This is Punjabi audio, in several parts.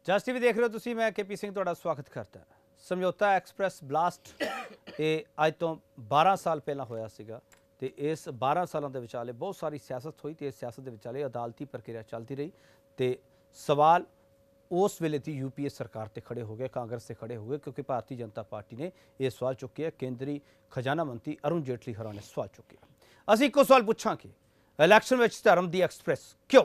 जस्ट टीवी देख रहे हो तुसी, मैं KP ਸਿੰਘ ਤੁਹਾਡਾ ਸਵਾਗਤ ਕਰਦਾ। ਸਮਝੌਤਾ ਐਕਸਪ੍ਰੈਸ ਬਲਾਸਟ ਇਹ ਅੱਜ ਤੋਂ 12 ਸਾਲ ਪਹਿਲਾਂ ਹੋਇਆ ਸੀਗਾ ਤੇ ਇਸ 12 ਸਾਲਾਂ ਦੇ ਵਿਚਾਲੇ ਬਹੁਤ ਸਾਰੀ ਸਿਆਸਤ ਹੋਈ ਤੇ ਇਸ ਸਿਆਸਤ ਦੇ ਵਿਚਾਲੇ ਅਦਾਲਤੀ ਪ੍ਰਕਿਰਿਆ ਚੱਲਦੀ ਰਹੀ ਤੇ ਸਵਾਲ उस वेले की UPA सरकार से खड़े हो गए, कांग्रेस से खड़े हो गए, क्योंकि भारतीय जनता पार्टी ने यह सवाल चुके है। केंद्रीय खजाना मंत्री अरुण जेटली हरा ने सवाल चुके। असीं इक्को सवाल पूछा कि इलैक्शन में धर्म की एक्सप्रैस क्यों?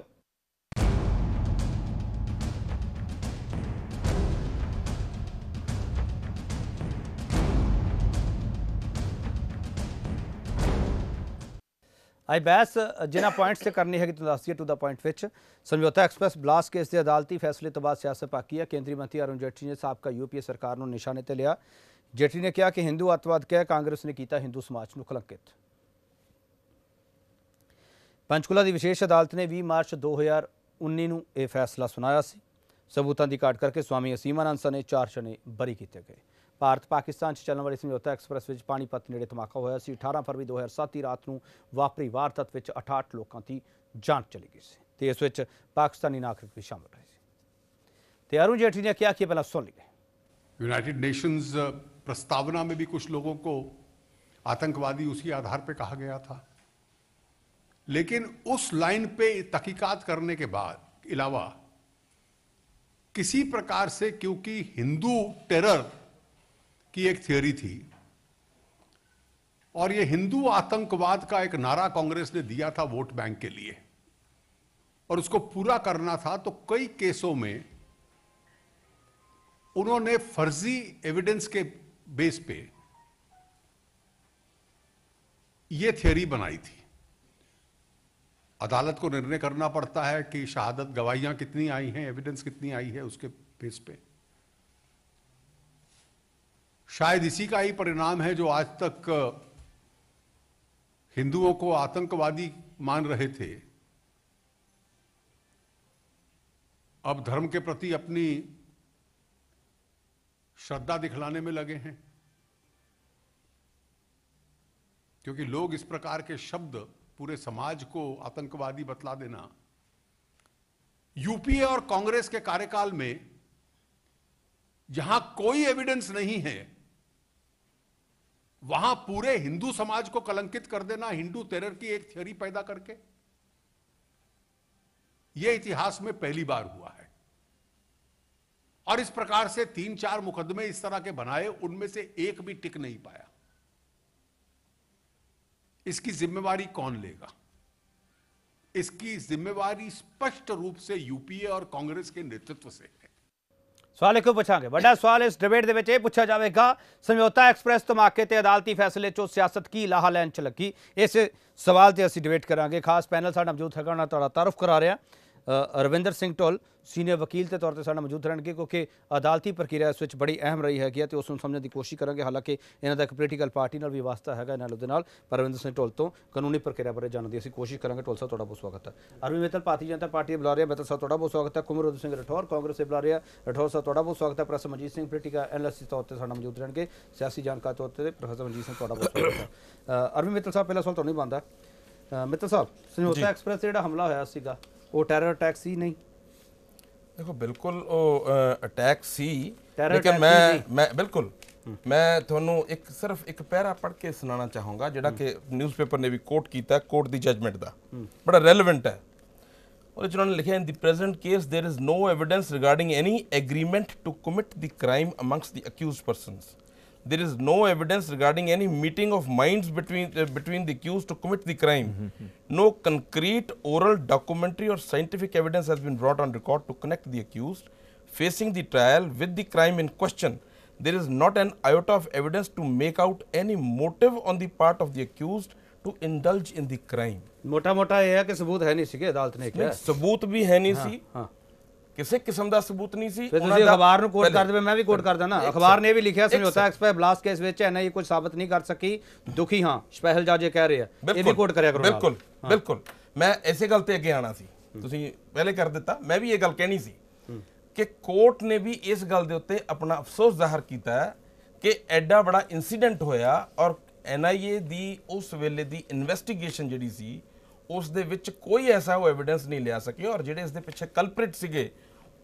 ਅੱਜ बहस जिन्होंने पॉइंट से करनी है तो दस दिए टू द पॉइंट विच समझौता एक्सप्रैस ब्लास्ट केस के अदालती फैसले तो बाद सियासत बाकी है। केंद्रीय मंत्री अरुण जेटली ने साबका UPA सरकार को निशाने पर लिया। जेटली ने कहा कि हिंदू अतवाद कह कांग्रेस ने किया हिंदू समाज को कलंकित। पंचकुला की विशेष अदालत ने 20 मार्च 2019 को यह फैसला सुनाया सी। सबूतों की घाट करके स्वामी असीमानंद सने 4 जने बरी किए गए। भारत पाकिस्तान चलने वाली समझौता एक्सप्रैस में पानीपत नेड़े धमाका होया सी। 18 फरवरी 2007 की रात को वापरी वारदात में 68 लोगों की जान चली गई सी ते इस विच पाकिस्तानी नागरिक भी शामिल रहे सी। ते अरुण जेटली ने कहा कि पहला सुन लीजिए। यूनाइटेड नेशंस प्रस्तावना में भी कुछ लोगों को आतंकवादी उसी आधार पर कहा गया था, लेकिन उस लाइन पे तहकीकात करने के बाद अलावा किसी प्रकार से, क्योंकि हिंदू टेरर की एक थियोरी थी और यह हिंदू आतंकवाद का एक नारा कांग्रेस ने दिया था वोट बैंक के लिए और उसको पूरा करना था, तो कई केसों में उन्होंने फर्जी एविडेंस के बेस पे यह थियोरी बनाई थी। अदालत को निर्णय करना पड़ता है कि शहादत गवाहियां कितनी आई हैं, एविडेंस कितनी आई है, उसके बेस पे शायद इसी का ही परिणाम है जो आज तक हिंदुओं को आतंकवादी मान रहे थे, अब धर्म के प्रति अपनी श्रद्धा दिखलाने में लगे हैं, क्योंकि लोग इस प्रकार के शब्द पूरे समाज को आतंकवादी बतला देना। UPA और कांग्रेस के कार्यकाल में जहां कोई एविडेंस नहीं है, वहां पूरे हिंदू समाज को कलंकित कर देना, हिंदू टेरर की एक थ्योरी पैदा करके, यह इतिहास में पहली बार हुआ है। और इस प्रकार से 3-4 मुकदमे इस तरह के बनाए, उनमें से एक भी टिक नहीं पाया। इसकी जिम्मेवारी कौन लेगा? इसकी जिम्मेवारी स्पष्ट रूप से UPA और कांग्रेस के नेतृत्व से है। सवाल एक पूछा बड़ा सवाल इस डिबेट के पूछा जाएगा, समझौता एक्सप्रैस धमाके ते अदालती फैसले चो सियासत की लाहा लैन च लगी। इस सवाल से असीं डिबेट करांगे। खास पैनल साडा मौजूद है, उन्हां दा तारुफ करा रहा रविंदर सिंह ढोल सीनियर वकील के तौर पर साडा मौजूद रहेंगे, क्योंकि अदालती प्रक्रिया इस बड़ी अहम रही है तो उसको समझने की कोशिश करेंगे। हालांकि इन्हों का एक पोलीटिकल पार्टी नाल भी वास्ता है इन्होंने, पर रविंदर सिंह ढोल तो कानूनी प्रक्रिया बारे जानने की असीं कोशिश करेंगे। ढोल साहब तुहाडा बहुत स्वागत है। अरविंद मित्तल भारतीय जनता पार्टी बुला रहे हैं, मित्तल साहब तुहाडा बहुत स्वागत है। कुमर सिंह राठौर कांग्रेस से बुला रहे हैं, राठौर साहब तुहाडा बहुत स्वागत है। Professor Manjeet Singh political analyst तौर पर साडा मौजूद रहेंगे, सियासी जानकार तौर पर प्रोफेसर मनजीत सिंह तुहाडा बहुत स्वागत है। अरविंद मित्तल साहब पहला सवाल तुहानूं ही बनदा। मित्तल साहब, समझौता एक्सप्रैस जिहड़ा हमला होया सीगा वो टैरर अटैक सी नहीं? देखो बिल्कुल वो अटैक सी, लेकिन मैं बिल्कुल मैं थोनों एक सिर्फ एक पैरा पढ़ के सुनाना चाहूँगा जिहड़ा कि न्यूज़पेपर ने भी कोट किया, कोर्ट दी जजमेंट दा बड़ा रेलिवेंट है। और उन्होंने लिखा, in the present case there is no evidence regarding any agreement to commit the crime amongst the accused persons. There is no evidence regarding any meeting of minds between the accused to commit the crime. No concrete oral, documentary or scientific evidence has been brought on record to connect the accused facing the trial with the crime in question. There is not an iota of evidence to make out any motive on the part of the accused to indulge in the crime. मोटा यह है कि सबूत है नहीं सी, अदालत ने कहा सबूत भी है नहीं सी, किसी किस्म का सबूत नहीं सी। अखबार को कोट कर दे, मैं भी कोट कर देना। अखबार ने भी लिखा Samjhauta express blast case which NIA कुछ साबित नहीं कर सकी, दुखी हां स्पेशल जज कह रहे हैं, ये भी कोट करया करो। बिल्कुल बिल्कुल, मैं ऐसे गल ते अगे आना सी, तुसीं पहले कर दिता, मैं भी ये गल कहनी सी कि कोर्ट ने भी इस गल दे उत्ते अपना अफसोस जाहिर किया कि एडा बड़ा इंसीडेंट होया और NIA दी उस वेले दी इन्वेस्टिगेशन जिहड़ी सी उस दे विच कोई ऐसा वो एविडेंस नहीं लिया सके और जिहड़े इस दे पिछे कल्प्रिट सीगे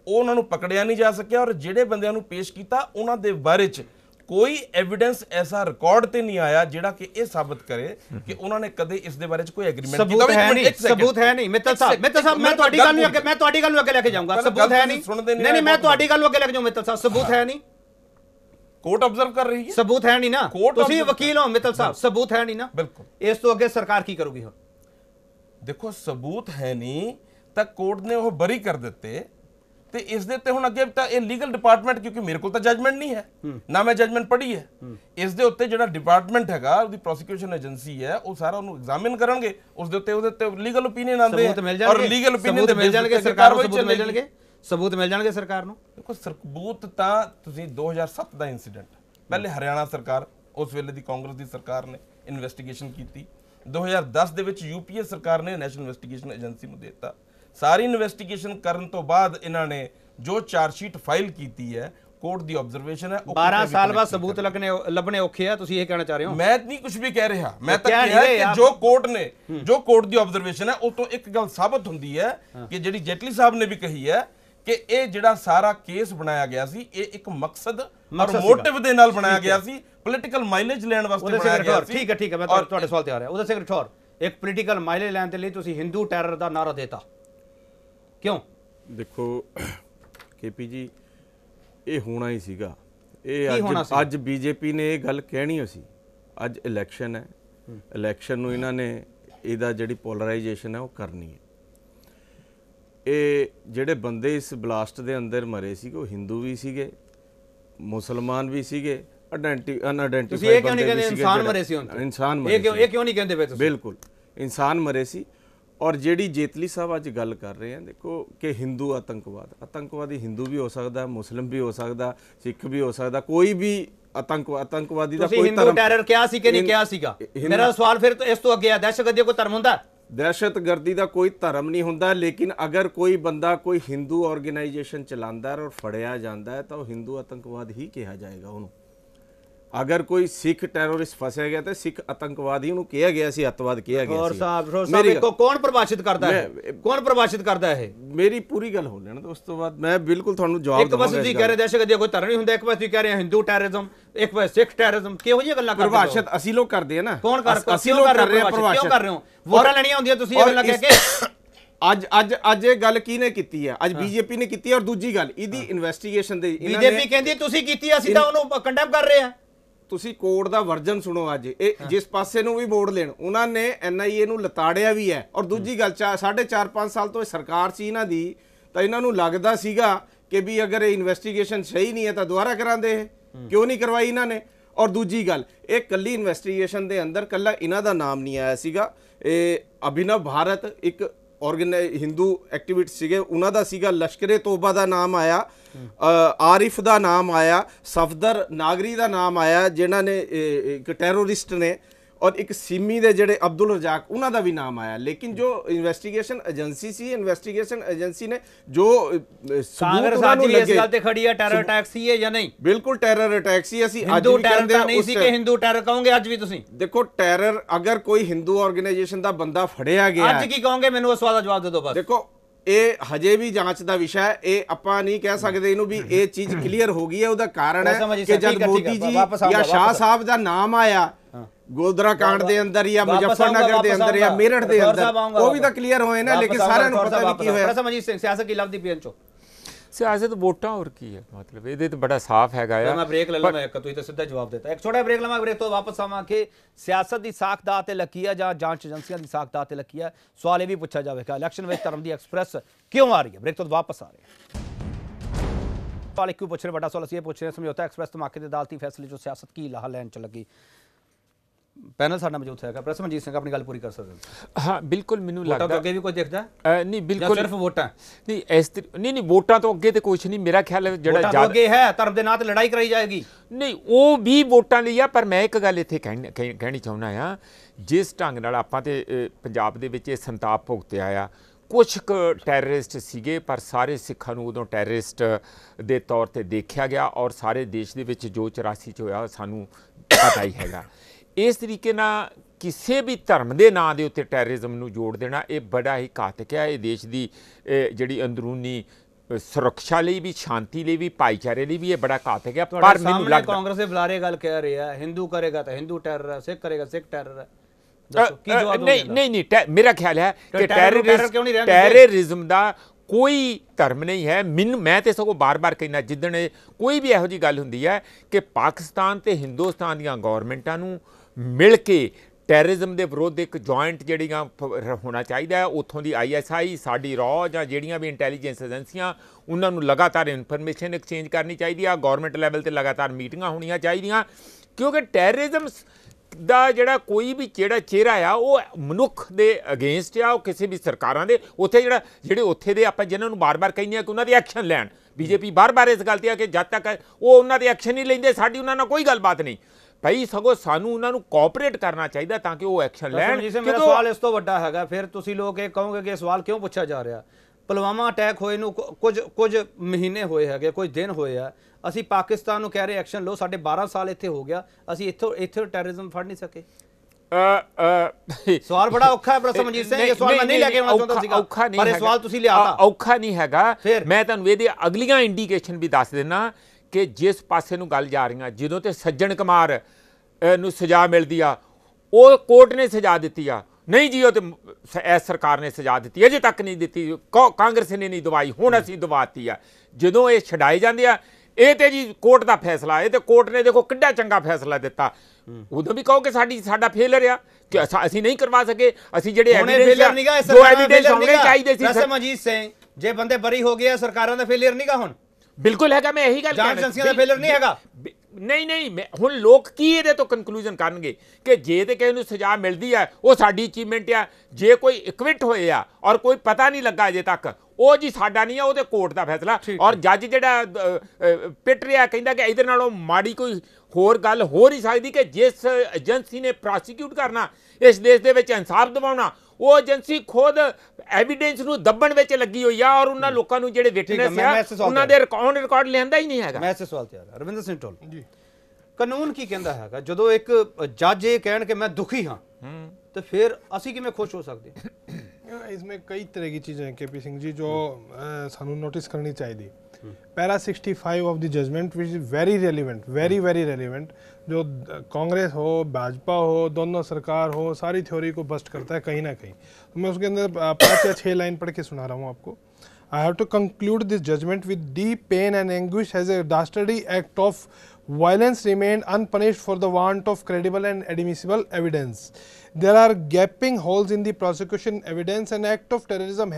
ਉਹ ਉਹਨਾਂ ਨੂੰ ਪਕੜਿਆ ਨਹੀਂ ਜਾ ਸਕਿਆ ਔਰ ਜਿਹੜੇ ਬੰਦਿਆਂ ਨੂੰ ਪੇਸ਼ ਕੀਤਾ ਉਹਨਾਂ ਦੇ ਬਾਰੇ 'ਚ ਕੋਈ ਐਵੀਡੈਂਸ ਐਸਾ ਰਿਕਾਰਡ ਤੇ ਨਹੀਂ ਆਇਆ ਜਿਹੜਾ ਕਿ ਇਹ ਸਾਬਤ ਕਰੇ ਕਿ ਉਹਨਾਂ ਨੇ ਕਦੇ ਇਸ ਦੇ ਬਾਰੇ 'ਚ ਕੋਈ ਐਗਰੀਮੈਂਟ ਕੀਤਾ। ਸਬੂਤ ਹੈ ਨਹੀਂ ਮਿੱਤਲ ਸਾਹਿਬ ਮੈਂ ਤੁਹਾਡੀ ਗੱਲ ਨੂੰ ਅੱਗੇ ਲੈ ਕੇ ਜਾਊਂਗਾ। ਸਬੂਤ ਹੈ ਨਹੀਂ ਮੈਂ ਤੁਹਾਡੀ ਗੱਲ ਨੂੰ ਅੱਗੇ ਲੈ ਕੇ ਜਾਊਂ ਮਿੱਤਲ ਸਾਹਿਬ। ਸਬੂਤ ਹੈ ਨਹੀਂ, ਕੋਰਟ ਆਬਜ਼ਰਵ ਕਰ ਰਹੀ ਹੈ। ਸਬੂਤ ਹੈ ਨਹੀਂ ਨਾ, ਤੁਸੀਂ ਵਕੀਲ ਹੋ ਮਿੱਤਲ ਸਾਹਿਬ, ਸਬੂਤ ਹੈ ਨਹੀਂ ਨਾ। ਬਿਲਕੁਲ। ਇਸ ਤੋਂ ਅੱਗੇ ਸਰਕਾਰ ਕੀ ਕਰੂਗੀ ਹੁਣ? ਦੇਖੋ ਸਬੂਤ ਹੈ ਨਹੀਂ ਤਾਂ ਕੋਰਟ ਨੇ ਉਹ ਬਰੀ ਕਰ ਦਿੱਤੇ ਤੇ ਇਸ ਦੇ ਉੱਤੇ ਹੁਣ ਅੱਗੇ ਤਾਂ ਇਹ ਲੀਗਲ ਡਿਪਾਰਟਮੈਂਟ, ਕਿਉਂਕਿ ਮੇਰੇ ਕੋਲ ਤਾਂ ਜਜਮੈਂਟ ਨਹੀਂ ਹੈ ਨਾ ਮੈਂ ਜਜਮੈਂਟ ਪੜ੍ਹੀ ਹੈ, ਇਸ ਦੇ ਉੱਤੇ ਜਿਹੜਾ ਡਿਪਾਰਟਮੈਂਟ ਹੈਗਾ ਉਹਦੀ ਪ੍ਰੋਸੀਕਿਊਸ਼ਨ ਏਜੰਸੀ ਹੈ ਉਹ ਸਾਰਾ ਉਹਨੂੰ ਐਗਜ਼ਾਮਿਨ ਕਰਨਗੇ, ਉਸ ਦੇ ਉੱਤੇ ਲੀਗਲ ਓਪੀਨੀਅਨ ਆਉਂਦੇ ਔਰ ਲੀਗਲ ਓਪੀਨੀਅਨ ਮਿਲ ਜਾਣਗੇ ਸਰਕਾਰ ਨੂੰ, ਸਬੂਤ ਮਿਲ ਜਾਣਗੇ ਸਰਕਾਰ ਨੂੰ। ਦੇਖੋ ਸਬੂਤ ਤਾਂ ਤੁਸੀਂ 2007 ਦਾ ਇਨਸੀਡੈਂਟ, ਪਹਿਲੇ ਹਰਿਆਣਾ ਸਰਕਾਰ ਉਸ ਵੇਲੇ ਦੀ ਕਾਂਗਰਸ ਦੀ ਸਰਕਾਰ ਨੇ ਇਨਵੈਸਟੀਗੇਸ਼ਨ ਕੀਤੀ, 2010 ਦੇ ਵਿੱਚ ਯੂਪੀਏ ਸਰਕਾਰ ਨੇ ਨੈਸ਼ਨਲ ਇਨਵੈਸਟੀਗੇਸ਼ਨ ਏਜੰਸੀ ਨੂੰ ਦਿੱਤਾ। ਸਾਰੀ ਇਨਵੈਸਟੀਗੇਸ਼ਨ ਕਰਨ ਤੋਂ ਬਾਅਦ ਇਹਨਾਂ ਨੇ ਜੋ ਚਾਰਜ ਸ਼ੀਟ ਫਾਈਲ ਕੀਤੀ ਹੈ, ਕੋਰਟ ਦੀ ਆਬਜ਼ਰਵੇਸ਼ਨ ਹੈ 12 ਸਾਲ ਬਾਅਦ ਸਬੂਤ ਲੱਭਣੇ ਔਖੇ ਆ, ਤੁਸੀਂ ਇਹ ਕਹਿਣਾ ਚਾਹ ਰਹੇ ਹੋ? ਮੈਂ ਨਹੀਂ ਕੁਝ ਵੀ ਕਹਿ ਰਿਹਾ, ਮੈਂ ਤਾਂ ਕਿਹਾ ਕਿ ਜੋ ਕੋਰਟ ਨੇ, ਜੋ ਕੋਰਟ ਦੀ ਆਬਜ਼ਰਵੇਸ਼ਨ ਹੈ ਉਹ ਤੋਂ ਇੱਕ ਗੱਲ ਸਾਬਤ ਹੁੰਦੀ ਹੈ ਕਿ ਜਿਹੜੀ ਜੇਟਲੀ ਸਾਹਿਬ ਨੇ ਵੀ ਕਹੀ ਹੈ ਕਿ ਇਹ ਜਿਹੜਾ ਸਾਰਾ ਕੇਸ ਬਣਾਇਆ ਗਿਆ ਸੀ ਇਹ ਇੱਕ ਮਕਸਦ ਔਰ ਮੋਟਿਵ ਦੇ ਨਾਲ ਬਣਾਇਆ ਗਿਆ ਸੀ, ਪੋਲੀਟੀਕਲ ਮਾਈਲੇਜ ਲੈਣ ਵਾਸਤੇ ਬਣਾਇਆ ਗਿਆ ਸੀ। ਠੀਕ ਹੈ ਮੈਂ ਤੁਹਾਡੇ ਸਵਾਲ ਤੇ ਆ ਰਿਹਾ। ਉਹਦਾ ਸਿਰ ਠੌਰ ਇੱਕ ਪੋਲੀਟੀਕਲ ਮਾਈਲੇਜ ਲੈਣ ਦੇ ਲਈ ਤੁਸੀਂ ਹਿੰਦੂ ਟੈਰਰ ਦਾ ਨਾਰਾ ਦੇਤਾ ਕਿਉਂ? ਦੇਖੋ ਕੇਪੀ ਜੀ, ਇਹ ਹੋਣਾ ਹੀ ਸੀਗਾ। ਇਹ ਅੱਜ ਬੀਜੇਪੀ ਨੇ ਇਹ ਗੱਲ ਕਹਿਣੀ ਸੀ। ਅੱਜ ਇਲੈਕਸ਼ਨ ਹੈ, ਇਲੈਕਸ਼ਨ ਨੂੰ ਇਹਨਾਂ ਨੇ ਇਹਦਾ ਜਿਹੜੀ ਪੋਲਰਾਈਜੇਸ਼ਨ ਹੈ ਉਹ ਕਰਨੀ ਹੈ। ਇਹ ਜਿਹੜੇ ਬੰਦੇ ਇਸ ਬਲਾਸਟ ਦੇ ਅੰਦਰ ਮਰੇ ਸੀ ਉਹ ਹਿੰਦੂ ਵੀ ਸੀਗੇ, ਮੁਸਲਮਾਨ ਵੀ ਸੀਗੇ, ਅਨਆਇਡੈਂਟੀਫਾਈਡ ਤੁਸੀਂ ਇਹ ਕਿਉਂ ਨਹੀਂ ਕਹਿੰਦੇ ਇਨਸਾਨ ਮਰੇ ਸੀ? ਇਨਸਾਨ ਮਰੇ, ਇਹ ਕਿਉਂ ਨਹੀਂ ਕਹਿੰਦੇ ਪਏ ਤੁਸੀਂ? ਬਿਲਕੁਲ ਇਨਸਾਨ ਮਰੇ ਸੀ। ਔਰ ਜਿਹੜੀ ਜੇਤਲੀ ਸਾਹਿਬ ਅੱਜ ਗੱਲ ਕਰ ਰਹੇ ਆ, ਦੇਖੋ ਕਿ ਹਿੰਦੂ ਆਤੰਕਵਾਦੀ ਹਿੰਦੂ ਵੀ ਹੋ ਸਕਦਾ, ਮੁਸਲਿਮ ਵੀ ਹੋ ਸਕਦਾ, ਸਿੱਖ ਵੀ ਹੋ ਸਕਦਾ, ਕੋਈ ਵੀ ਆਤੰਕਵਾਦੀ ਦਾ ਕੋਈ ਹਿੰਦੂ ਟੈਰਰ ਕਿਹਾ ਸੀ ਕਿ ਨਹੀਂ ਕਿਹਾ ਸੀਗਾ? ਮੇਰਾ ਸਵਾਲ ਫਿਰ ਇਸ ਤੋਂ ਅੱਗੇ ਆ, ਦਹਿਸ਼ਤਗਰਦੀ ਕੋਈ ਧਰਮ ਹੁੰਦਾ? ਦਹਿਸ਼ਤਗਰਦੀ ਦਾ ਕੋਈ ਧਰਮ ਨਹੀਂ ਹੁੰਦਾ, ਲੇਕਿਨ ਅਗਰ ਕੋਈ ਬੰਦਾ ਕੋਈ ਹਿੰਦੂ ਆਰਗੇਨਾਈਜੇਸ਼ਨ ਚਲਾਉਂਦਾ ਹੈ ਔਰ ਫੜਿਆ ਜਾਂਦਾ ਹੈ ਤਾਂ ਉਹ ਹਿੰਦੂ ਆਤੰਕਵਾਦ ਹੀ ਕਿਹਾ ਜਾਏਗਾ ਉਹਨੂੰ। ਅਗਰ ਕੋਈ ਸਿੱਖ ਟੈਰਰਿਸਟ ਫਸਿਆ ਗਿਆ ਤਾਂ ਸਿੱਖ ਆਤੰਕਵਾਦੀ ਉਹਨੂੰ ਕਿਹਾ ਗਿਆ ਸੀ, ਅੱਤਵਾਦ ਕਿਹਾ ਗਿਆ ਸੀ। ਸਾਹਿਬ ਕੋ ਕੌਣ ਪ੍ਰਭਾਸ਼ਿਤ ਕਰਦਾ ਹੈ? ਕੌਣ ਪ੍ਰਭਾਸ਼ਿਤ ਕਰਦਾ ਹੈ? ਮੇਰੀ ਪੂਰੀ ਗੱਲ ਹੋ ਲੈਣ ਤਾਂ ਉਸ ਤੋਂ ਬਾਅਦ ਮੈਂ ਬਿਲਕੁਲ ਤੁਹਾਨੂੰ ਜਵਾਬ ਦਵਾਂਗਾ। ਇੱਕ ਪਾਸੇ ਤੁਸੀਂ ਕਹਿ ਰਹੇ ਦਹਿਸ਼ਤਗਰਦੀ ਕੋਈ ਧਰਮ ਨਹੀਂ ਹੁੰਦਾ, ਇੱਕ ਪਾਸੇ ਤੁਸੀਂ ਕਹਿ ਰਹੇ ਹਿੰਦੂ ਟੈਰਰਿਜ਼ਮ, ਇੱਕ ਪਾਸੇ ਸਿੱਖ ਟੈਰਰਿਜ਼ਮ। ਕਿਹੋ ਜਿਹੀਆਂ ਗੱਲਾਂ ਕਰਦੇ ਹੋ? ਪ੍ਰਭਾਸ਼ਿਤ ਅਸੀਂ ਲੋਕ ਕਰਦੇ ਆ ਨਾ। ਕੌਣ ਅਸੀਂ ਲੋਕ ਕਰ ਰਹੇ ਹਾਂ? ਕਿਉਂ ਕਰ ਰਹੇ ਹੋ? ਵੋਟਾਂ ਲੈਣੀਆਂ ਹੁੰਦੀਆਂ ਤੁਸੀਂ ਇਹ ਗੱਲਾਂ ਕਹਿ ਕੇ। ਅੱਜ ਇਹ ਗੱਲ ਕਿਹਨੇ ਕੀਤੀ ਹੈ? ਅੱਜ ਬੀਜੇਪੀ ਨੇ ਕੀਤੀ ਹੈ। ਔਰ ਦੂਜੀ ਗੱਲ ਇਹਦੀ ਇਨਵੈਸਟੀਗੇਸ਼ਨ ਦੇ ਬੀਜੇਪੀ ਕਹਿੰਦੀ ਤੁਸੀਂ ਕੀਤੀ, ਅਸੀਂ ਤਾਂ ਉਹਨੂੰ ਕੰਡੈਮ ਕਰ ਰਹੇ ਹਾਂ। ਤੁਸੀਂ ਕੋਰਟ ਦਾ ਵਰਜਨ ਸੁਣੋ। ਅੱਜ ਇਹ ਜਿਸ ਪਾਸੇ ਨੂੰ ਵੀ ਮੋੜ ਲੈਣ, ਉਹਨਾਂ ਨੇ ਐਨਆਈਏ ਨੂੰ ਲਤਾੜਿਆ ਵੀ ਹੈ। ਔਰ ਦੂਜੀ ਗੱਲ 4.5 ਸਾਲ ਤੋਂ ਸਰਕਾਰ ਸੀ ਇਹਨਾਂ ਦੀ, ਤਾਂ ਇਹਨਾਂ ਨੂੰ ਲੱਗਦਾ ਸੀਗਾ ਕਿ ਵੀ ਅਗਰ ਇਹ ਇਨਵੈਸਟੀਗੇਸ਼ਨ ਸਹੀ ਨਹੀਂ ਹੈ ਤਾਂ ਦੁਬਾਰਾ ਕਰਾਂਦੇ ਇਹ, ਕਿਉਂ ਨਹੀਂ ਕਰਵਾਈ ਇਹਨਾਂ ਨੇ? ਔਰ ਦੂਜੀ ਗੱਲ, ਇਹ ਕੱਲੀ ਇਨਵੈਸਟੀਗੇਸ਼ਨ ਦੇ ਅੰਦਰ ਕੱਲਾ ਇਹਨਾਂ ਦਾ ਨਾਮ ਨਹੀਂ ਆਇਆ ਸੀਗਾ। ਇਹ ਅਭਿਨਵ ਭਾਰਤ ਇੱਕ ਹਿੰਦੂ ਐਕਟੀਵਿਸਟ ਸੀਗੇ, ਉਹਨਾਂ ਦਾ ਸੀਗਾ। ਲਸ਼ਕਰੇ ਤੋਬਾ ਦਾ ਨਾਮ ਆਇਆ, ਆਰਿਫ ਦਾ ਨਾਮ ਆਇਆ, ਸਫਦਰ ਨਾਗਰੀ ਦਾ ਨਾਮ ਆਇਆ ਜਿਨ੍ਹਾਂ ਨੇ ਇੱਕ ਟੈਰਰਿਸਟ ਨੇ, ਔਰ ਇੱਕ ਸਿਮੀ ਦੇ ਜਿਹੜੇ ਅਬਦੁਲ ਰਜ਼ਾਕ ਉਹਨਾਂ ਦਾ ਵੀ ਨਾਮ ਆਇਆ। ਲੇਕਿਨ ਜੋ ਇਨਵੈਸਟੀਗੇਸ਼ਨ ਏਜੰਸੀ ਸੀ, ਇਨਵੈਸਟੀਗੇਸ਼ਨ ਏਜੰਸੀ ਨੇ ਜੋ ਕਾਂਗਰਸ ਅੱਜ ਵੀ ਇਸ ਗੱਲ ਤੇ ਖੜੀ ਹੈ ਟੈਰਰ ਅਟੈਕ ਸੀ ਜਾਂ ਨਹੀਂ? ਬਿਲਕੁਲ ਟੈਰਰ ਅਟੈਕ ਸੀ। ਅਸੀਂ ਅੱਜ ਵੀ ਕਹਿੰਦੇ ਹਾਂ ਨਹੀਂ ਸੀ ਕਿ ਹਿੰਦੂ ਟੈਰਰ ਕਹੋਗੇ ਅੱਜ ਵੀ ਤੁਸੀਂ? ਦੇਖੋ ਟੈਰਰ, ਅਗਰ ਕੋਈ ਹਿੰਦੂ ਆਰਗੇਨਾਈਜੇਸ਼ਨ ਦਾ ਬੰਦਾ ਫੜਿਆ ਗਿਆ ਅੱਜ ਕੀ ਕਹੋਗੇ? ਮੈਨੂੰ ਉਸ ਸਵਾਲ ਦਾ ਜਵਾਬ ਦੇ ਦਿਓ ਬਸ। ਦੇਖੋ ਇਹ ਹਜੇ ਵੀ ਜਾਂਚ ਦਾ ਵਿਸ਼ਾ ਹੈ। ਇਹ ਆਪਾਂ ਨਹੀਂ ਕਹਿ ਸਕਦੇ ਇਹਨੂੰ ਵੀ ਇਹ ਚੀਜ਼ ਕਲੀਅਰ ਹੋ ਗਈ ਹੈ। ਉਹਦਾ ਕਾਰਨ ਹੈ ਕਿ ਜਦ ਮੋਦੀ ਜੀ ਜਾਂ ਸ਼ਾਹ ਸਾਹਿਬ ਦਾ ਨਾਮ ਆਇਆ ਗੋਦਰਾ ਕਾਂਡ ਦੇ ਅੰਦਰ ਜਾਂ ਮੁਜ਼ੱਫਰਨਗਰ ਦੇ ਅੰਦਰ ਜਾਂ ਮੇਰਠ ਦੇ ਅੰਦਰ, ਉਹ ਵੀ ਤਾਂ ਕਲੀਅਰ ਹੋਏ ਨਾ। ਲੇਕਿਨ ਸਾਰਿਆਂ ਨੂੰ ਪਤਾ ਨਹੀਂ ਕੀ ਹੋਇਆ। ਸਮਝੀ ਸਿਆਸਤ ਕੀ ਲੱਭਦੀ ਪਈ ਚੋ? ਸਿਆਸਤ ਵੋਟਾਂ ਹੋਰ ਕੀ ਹੈ? ਮਤਲਬ ਇਹਦੇ ਤੇ ਬੜਾ ਸਾਫ਼ ਹੈਗਾ ਆ। ਮੈਂ ਬ੍ਰੇਕ ਲੈ ਲਵਾਂ, ਇੱਕ ਤੁਸੀਂ ਤਾਂ ਸਿੱਧਾ ਜਵਾਬ ਦਿੱਤਾ। ਇੱਕ ਛੋਟਾ ਬ੍ਰੇਕ ਲਵਾਂ, ਬ੍ਰੇਕ ਤੋਂ ਵਾਪਸ ਆਵਾਂ ਕਿ ਸਿਆਸਤ ਦੀ ਸਾਖ ਦਾ ਤੇ ਲੱਗੀ ਆ ਜਾਂ ਜਾਂਚ ਏਜੰਸੀਆਂ ਦੀ ਸਾਖ ਦਾ ਤੇ ਲੱਗੀ ਆ। ਸਵਾਲ ਇਹ ਵੀ ਪੁੱਛਿਆ ਜਾਵੇਗਾ ਇਲੈਕਸ਼ਨ ਵਿੱਚ ਧਰਮ ਦੀ ਐਕਸਪ੍ਰੈਸ ਕਿਉਂ ਆ ਰਹੀ ਹੈ? ਬ੍ਰੇਕ ਤੋਂ ਵਾਪਸ ਆ ਰਹੇ ਸਵਾਲ ਇੱਕ ਪੁੱਛ ਰਹੇ, ਵੱਡਾ ਸਵਾਲ ਅਸੀਂ ਇਹ ਪੁੱਛ ਰਹੇ ਸਮਝੌਤਾ ਐਕਸਪ੍ਰੈਸ ਧਮਾਕੇ ਦੇ ਅਦਾਲਤੀ ਫੈਸਲੇ ਚੋਂ ਸਿਆਸਤ ਕੀ ਲਾਹਾ ਲੈਣ ਚ ਲੱਗੀ। ਪੈਨਲ ਸਾਡਾ ਮੌਜੂਦ ਹੈਗਾ, ਪ੍ਰੈਸ ਮਨਜੀਤ ਸਿੰਘ ਆਪਣੀ ਗੱਲ ਪੂਰੀ ਕਰ ਸਕਦੇ। ਹਾਂ ਬਿਲਕੁਲ, ਮੈਨੂੰ ਲੱਗਦਾ ਵੋਟਾਂ ਤੋਂ ਅੱਗੇ ਵੀ ਕੋਈ ਦੇਖਦਾ ਨਹੀਂ, ਬਿਲਕੁਲ ਸਿਰਫ ਵੋਟਾਂ ਨਹੀਂ। ਨਹੀਂ ਵੋਟਾਂ ਤੋਂ ਅੱਗੇ ਤੇ ਕੁਝ ਨਹੀਂ। ਮੇਰਾ ਖਿਆਲ ਹੈ ਜਿਹੜਾ ਅੱਗੇ ਹੈ ਧਰਮ ਦੇ ਨਾਂ ਤੇ ਲੜਾਈ ਕਰਾਈ ਜਾਏਗੀ। ਨਹੀਂ, ਉਹ ਵੀ ਵੋਟਾਂ ਲਈ ਆ। ਪਰ ਮੈਂ ਇੱਕ ਗੱਲ ਇੱਥੇ ਕਹਿਣੀ ਚਾਹੁੰਦਾ ਆ, ਜਿਸ ਢੰਗ ਨਾਲ ਆਪਾਂ ਤੇ ਪੰਜਾਬ ਦੇ ਵਿੱਚ ਇਹ ਸੰਤਾਪ ਭੁਗਤਿਆ ਆ, ਕੁਛ ਕੁ ਟੈਰਰਿਸਟ ਸੀਗੇ ਪਰ ਸਾਰੇ ਸਿੱਖਾਂ ਨੂੰ ਉਦੋਂ ਟੈਰਰਿਸਟ ਦੇ ਤੌਰ ਤੇ ਦੇਖਿਆ ਗਿਆ ਔਰ ਸਾਰੇ ਦੇਸ਼ ਦੇ ਵਿੱਚ ਜੋ 84 'ਚ ਹੋਇਆ ਸਾਨੂੰ ਪਤਾ ਹੀ ਹੈਗਾ। ਇਸ ਤਰੀਕੇ ਨਾਲ ਕਿਸੇ ਵੀ ਧਰਮ ਦੇ ਨਾਂ ਦੇ ਉੱਤੇ ਟੈਰਰਿਜ਼ਮ ਨੂੰ ਜੋੜ ਦੇਣਾ ਇਹ ਬੜਾ ਹੀ ਘਾਤਕ ਹੈ। ਇਹ ਦੇਸ਼ ਦੀ ਜਿਹੜੀ ਅੰਦਰੂਨੀ ਸੁਰੱਖਿਆ ਲਈ ਵੀ, ਸ਼ਾਂਤੀ ਲਈ ਵੀ, ਭਾਈਚਾਰੇ ਲਈ ਵੀ ਇਹ ਬੜਾ ਘਾਤਕ ਹੈ। ਤੁਹਾਡੇ ਪਰ ਮੈਨੂੰ ਸਾਹਮਣੇ ਲੱਗਦਾ ਕਾਂਗਰਸ ਦੇ ਬੁਲਾਰੇ ਗੱਲ ਕਹਿ ਰਹੇ ਆ, ਹਿੰਦੂ ਕਰੇਗਾ ਤਾਂ ਹਿੰਦੂ ਟੈਰਰ ਹੈ, ਸਿੱਖ ਕਰੇਗਾ ਸਿੱਖ ਟੈਰਰ ਹੈ। ਦੱਸੋ ਕੀ ਜਵਾਬ ਦੋਗੇ? ਨਹੀਂ ਮੇਰਾ ਖਿਆਲ ਹੈ ਕਿ ਟੈਰਰ ਕਿਉਂ ਨਹੀਂ ਰਹਿਣ ਦਿੰਦੇ? ਟੈਰਰਿਜ਼ਮ ਦਾ ਕੋਈ ਧਰਮ ਨਹੀਂ ਹੈ। ਮੈਂ ਤੇ ਸਗੋਂ ਬਾਰ-ਬਾਰ ਕਹਿੰਦਾ, ਜਿੱਦਣ ਕੋਈ ਵੀ ਇਹੋ ਜਿਹੀ ਗੱਲ ਹੁੰਦੀ ਹੈ ਕਿ ਪਾਕਿਸਤਾਨ ਤੇ ਹਿੰਦੁਸਤਾਨ ਦੀਆਂ ਗੌਰਮੈਂਟਾਂ ਨੂੰ ਮਿਲ ਕੇ ਟੈਰਰਿਜ਼ਮ ਦੇ ਵਿਰੁੱਧ ਇੱਕ ਜੁਆਇੰਟ ਜਿਹੜੀਆਂ ਹੋਣਾ ਚਾਹੀਦਾ ਹੈ। ਉੱਥੋਂ ਦੀ ISI, ਸਾਡੀ ਰॉ ਜਾਂ ਜਿਹੜੀਆਂ ਵੀ ਇੰਟੈਲੀਜੈਂਸ ਏਜੰਸੀਆਂ, ਉਹਨਾਂ ਨੂੰ ਲਗਾਤਾਰ ਇਨਫੋਰਮੇਸ਼ਨ ਐਕਸਚੇਂਜ ਕਰਨੀ ਚਾਹੀਦੀ ਆ। ਗੌਰਮੈਂਟ ਲੈਵਲ ਤੇ ਲਗਾਤਾਰ ਮੀਟਿੰਗਾਂ ਹੋਣੀਆਂ ਚਾਹੀਦੀਆਂ, ਕਿਉਂਕਿ ਟੈਰਰਿਜ਼ਮ ਦਾ ਜਿਹੜਾ ਕੋਈ ਵੀ ਚਿਹਰਾ ਆ ਉਹ ਮਨੁੱਖ ਦੇ ਅਗੇਂਸਟ ਆ, ਉਹ ਕਿਸੇ ਵੀ ਸਰਕਾਰਾਂ ਦੇ। ਉੱਥੇ ਜਿਹੜੇ ਉੱਥੇ ਦੇ ਆਪਾਂ ਜਿਹਨਾਂ ਨੂੰ ਬਾਰ-ਬਾਰ ਕਹਿੰਦੇ ਆ ਕਿ ਉਹਨਾਂ ਦੇ ਐਕਸ਼ਨ ਲੈਣ, BJP ਬਾਰ-ਬਾਰ ਇਸ ਗੱਲ ਤੇ ਆ ਕਿ ਜਦ ਤੱਕ ਉਹ ਉਹਨਾਂ ਦੇ ਐਕਸ਼ਨ ਨਹੀਂ ਲੈਂਦੇ, ਸਾਡੀ ਉਹਨਾਂ ਨਾਲ ਕੋਈ ਗੱਲਬਾਤ ਨਹੀਂ। ਭਾਈ ਸਗੋਂ ਸਾਨੂੰ ਉਹਨਾਂ ਨੂੰ ਕੋਆਪਰੇਟ ਕਰਨਾ ਚਾਹੀਦਾ ਤਾਂ ਕਿ ਉਹ ਐਕਸ਼ਨ ਲੈਣ। ਮੇਰਾ ਸਵਾਲ ਇਸ ਤੋਂ ਵੱਡਾ ਹੈਗਾ, ਫਿਰ ਤੁਸੀਂ ਲੋਕ ਇਹ ਕਹੋਗੇ ਕਿ ਇਹ ਸਵਾਲ ਕਿਉਂ ਪੁੱਛਿਆ ਜਾ ਰਿਹਾ? ਪੁਲਵਾਮਾ ਅਟੈਕ ਹੋਏ ਨੂੰ ਕੁਝ ਮਹੀਨੇ ਹੋਏ ਹੈਗੇ, ਕੁਝ ਦਿਨ ਹੋਏ ਆ, ਅਸੀਂ ਪਾਕਿਸਤਾਨ ਨੂੰ ਕਹਿ ਰਹੇ ਐਕਸ਼ਨ ਲਓ। ਸਾਡੇ 12 ਸਾਲ ਇੱਥੇ ਹੋ ਗਿਆ, ਅਸੀਂ ਇੱਥੇ ਟੈਰਰਿਜ਼ਮ ਫੜ ਨਹੀਂ ਸਕੇ। ਸਵਾਲ ਬੜਾ ਔਖਾ ਹੈ ਪ੍ਰੋਫੈਸਰ ਮਨਜੀਤ ਸਿੰਘ, ਇਹ ਸਵਾਲ ਮੈਂ ਨਹੀਂ ਲੈ ਕੇ ਆਉਣਾ ਚਾਹੁੰਦਾ ਸੀਗਾ, ਪਰ ਇਹ ਸਵਾਲ ਤੁਸੀਂ ਲਿਆਤਾ। ਔਖਾ ਨਹੀਂ ਹੈਗਾ। ਮੈਂ ਤੁਹਾਨੂੰ ਇਹਦੀ ਅਗਲੀਆਂ ਇੰਡੀਕੇਸ਼ਨ ਵੀ ਦੱਸ ਦਿੰਦਾ ਕਿ ਜਿਸ ਪਾਸੇ ਨੂੰ ਗੱਲ ਜਾ ਰਹੀਆਂ, ਜਦੋਂ ਤੇ ਸੱਜਣ ਕੁਮਾਰ ਨੂੰ ਸਜ਼ਾ ਮਿਲਦੀ ਆ, ਉਹ ਕੋਰਟ ਨੇ ਸਜ਼ਾ ਦਿੱਤੀ ਆ, ਨਹੀਂ ਜੀ ਉਹ ਤੇ ਇਸ ਸਰਕਾਰ ਨੇ ਸਜ਼ਾ ਦਿੱਤੀ, ਅਜੇ ਤੱਕ ਨਹੀਂ ਦਿੱਤੀ, ਕਾਂਗਰਸ ਨੇ ਨਹੀਂ ਦਵਾਈ, ਹੁਣ ਅਸੀਂ ਦਵਾਤੀ ਆ। ਜਦੋਂ ਇਹ ਛਡਾਏ ਜਾਂਦੇ ਆ, ਇਹ ਤੇ ਜੀ ਕੋਰਟ ਦਾ ਫੈਸਲਾ, ਇਹ ਤੇ ਕੋਰਟ ਨੇ ਦੇਖੋ ਕਿੰਨਾ ਚੰਗਾ ਫੈਸਲਾ ਦਿੱਤਾ। ਉਦੋਂ ਵੀ ਕਹੋ ਕਿ ਸਾਡਾ ਫੇਲਰ ਆ ਕਿ ਅਸੀਂ ਨਹੀਂ ਕਰਵਾ ਸਕੇ, ਅਸੀਂ ਜਿਹੜੇ ਐਵੀਡੈਂਸ ਹੋਣੇ ਚਾਹੀਦੇ ਸੀ। ਪ੍ਰੋਫੈਸਰ ਮਨਜੀਤ ਸਿੰਘ, ਜੇ ਬੰਦੇ ਬਰੀ ਹੋ ਗਏ, ਸਰਕਾਰਾਂ ਦਾ ਫੇਲਿਅਰ ਨਹੀਂਗਾ ਹੁਣ? ਬਿਲਕੁਲ ਹੈਗਾ, ਮੈਂ ਇਹੀ ਗੱਲ ਜਾਂਚ ਏਜੰਸੀਆਂ ਦਾ ਫੇਲਿਅਰ ਨਹੀਂ ਹੈਗਾ। ਨਹੀਂ ਹੁਣ ਲੋਕ ਕੀ ਇਹਦੇ ਤੋਂ ਕਨਕਲੂਜਨ ਕਰਨਗੇ ਕਿ ਜੇ ਤੇ ਕਿਸੇ ਨੂੰ ਸਜ਼ਾ ਮਿਲਦੀ ਹੈ ਉਹ ਸਾਡੀ ਅਚੀਵਮੈਂਟ ਆ, ਜੇ ਕੋਈ ਇਕਵਿਟ ਹੋਏ ਆ ਔਰ ਕੋਈ ਪਤਾ ਨਹੀਂ ਲੱਗਾ ਅਜੇ ਤੱਕ, ਉਹ ਜੀ ਸਾਡਾ ਨਹੀਂ ਆ, ਉਹ ਤੇ ਕੋਰਟ ਦਾ ਫੈਸਲਾ। ਔਰ ਜੱਜ ਜਿਹੜਾ ਪਿੱਟ ਰਿਹਾ ਕਹਿੰਦਾ ਕਿ ਇਹਦੇ ਨਾਲੋਂ ਮਾੜੀ ਕੋਈ ਹੋਰ ਗੱਲ ਹੋ ਨਹੀਂ ਸਕਦੀ ਕਿ ਜਿਸ ਏਜੰਸੀ ਨੇ ਪ੍ਰੋਸੀਕਿਊਟ ਕਰਨਾ, ਇਸ ਦੇਸ਼ ਦੇ ਵਿੱਚ ਇਨਸਾਫ ਦਿਵਾਉਣਾ, ਉਹ ਏਜੰਸੀ ਖੁਦ ਐਵੀਡੈਂਸ ਨੂੰ ਦੱਬਣ ਵਿੱਚ ਲੱਗੀ ਹੋਈ ਆ ਔਰ ਉਹਨਾਂ ਲੋਕਾਂ ਨੂੰ ਜਿਹੜੇ ਵਿਟਨੈਸ ਆ ਉਹਨਾਂ ਦੇ ਰਿਕਾਰਡ ਲਿਆਂਦਾ ਹੀ ਨਹੀਂ ਹੈਗਾ। ਮੈਂ ਇਸੇ ਸਵਾਲ ਤੇ ਆ ਰਿਹਾ, ਰਵਿੰਦਰ ਸਿੰਘ ਢੋਲ ਜੀ, ਕਾਨੂੰਨ ਕੀ ਕਹਿੰਦਾ ਹੈਗਾ ਜਦੋਂ ਇੱਕ ਜੱਜ ਇਹ ਕਹਿਣ ਕਿ ਮੈਂ ਦੁਖੀ ਹਾਂ, तो फिर असी किमें खुश हो सकते? इसमें कई तरह की चीज़ें हैं KP सिंह जी जो सानू नोटिस करनी चाहिए। Para 65 of the judgement which is very relevant, very relevant, जो कांग्रेस हो भाजपा हो दोनों सरकार हो सारी थ्योरी को बस्ट करता है कहीं ना कहीं। तो मैं उसके अंदर 5 या 6 लाइन पढ़ के सुना रहा हूँ आपको। I have to conclude this judgment with deep pain and anguish as a dastardly act of violence remained unpunished for the want of credible and admissible evidence. There are gaping holes in the prosecution evidence and act of terrorism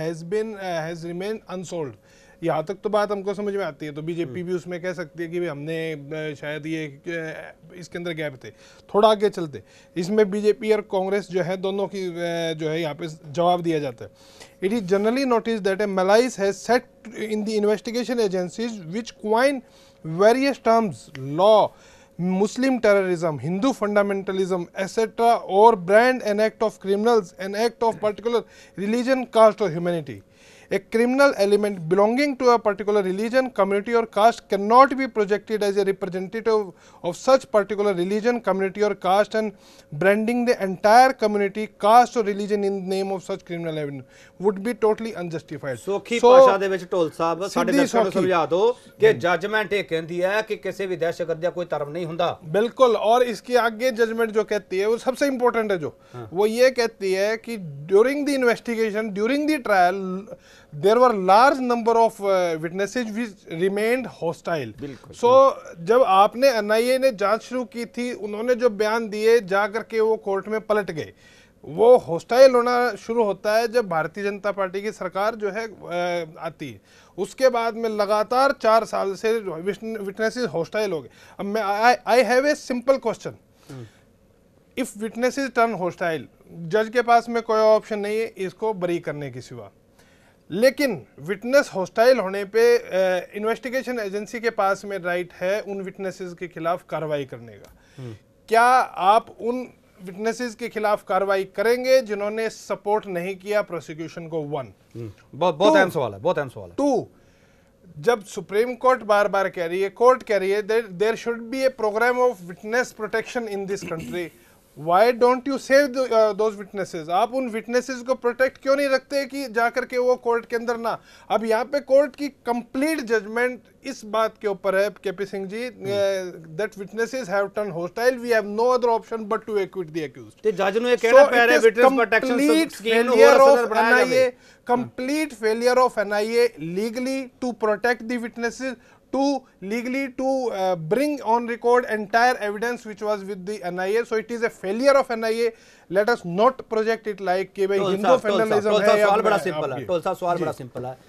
has remained unsolved. यहाँ तक तो बात हमको समझ में आती है। तो बीजेपी भी उसमें कह सकती है कि भाई हमने शायद ये इसके अंदर गैप थे। थोड़ा आगे चलते इसमें बीजेपी और कांग्रेस जो है दोनों की जो है यहाँ पे जवाब दिया जाता है। It is generally noticed that a malaise has set in the investigation agencies which coin various terms, law, Muslim terrorism, Hindu fundamentalism, etc., or brand an act of criminals, an act of particular religion, caste or humanity. A criminal element belonging to a particular religion, community or caste cannot be projected as a representative of such particular religion, community or caste and branding the entire community, caste or religion in the name of such criminal element would be totally unjustified. ਸੌਖੀ ਭਾਸ਼ਾ ਦੇ ਵਿੱਚ ਢੋਲ ਸਾਹਿਬ ਸਾਡੇ ਦਰਸ਼ਕਾਂ ਨੂੰ ਸਮਝਾ ਦਿਓ ਕਿ ਜੱਜਮੈਂਟ ਇਹ ਕਹਿੰਦੀ ਹੈ ਕਿ ਕਿਸੇ ਵੀ ਦਹਿਸ਼ਤਗਰਦ ਦਾ ਕੋਈ ਧਰਮ नहीं ਹੁੰਦਾ। बिल्कुल। और इसके आगे जजमेंट जो कहती है वो सबसे इंपॉर्टेंट है, जो वो ये कहती है कि during the investigation, during the trial there were large number of witnesses which remained hostile. So जब आपने NIA ने जांच शुरू की थी, उन्होंने जो बयान दिए जा करके वो कोर्ट में पलट गए, वो हॉस्टाइल होना शुरू होता है जब भारतीय जनता पार्टी की सरकार जो है आती है। उसके बाद में लगातार 4 साल से विटनेसेस हॉस्टाइल हो गए। अब मैं I have a simple question, if witnesses turn hostile, जज के पास में कोई ऑप्शन नहीं है इसको बरी करने के सिवा, लेकिन विटनेस हॉस्टाइल होने पे इन्वेस्टिगेशन एजेंसी के पास में राइट है उन विटनेसेस के खिलाफ कार्रवाई करने का। क्या आप उन विटनेसेस के खिलाफ कार्रवाई करेंगे जिन्होंने सपोर्ट नहीं किया प्रोसिक्यूशन को? 1 बहुत अहम सवाल है, बहुत अहम सवाल है। 2 जब सुप्रीम कोर्ट बार बार कह रही है, कोर्ट कह रही है there should be a programme of witness protection in this country, Why don't you save those witnesses? आप उन witnesses को protect क्यों नहीं रखते कि जाकर के वो कोर्ट के अंदर ना? अब यहाँ पे कोर्ट की complete judgment इस बात के ऊपर है KP Singh ji, that witnesses have turned hostile. We have no other option but to acquit the accused. ਤੇ ਜੱਜ ਨੂੰ ਇਹ ਕਹਿਣਾ ਪੈ ਰਿਹਾ ਵਿਟਨੈਸ ਪ੍ਰੋਟੈਕਸ਼ਨ ਸਕੀਮ ਨੂੰ ਹੋਰ ਅਸਰ ਬਣਾਇਆ ਜਾਵੇ। Complete failure of NIA legally to protect the witnesses, to legally to bring on record entire evidence which was with the NIA. So it is a failure of NIA. Let us not project it like कि भाई हिंदू फेडरलिज्म है। सवाल बड़ा सिंपल है ਢੋਲ ਸਾਹਿਬ, ਸਵਾਲ ਬੜਾ ਸਿੰਪਲ ਹੈ।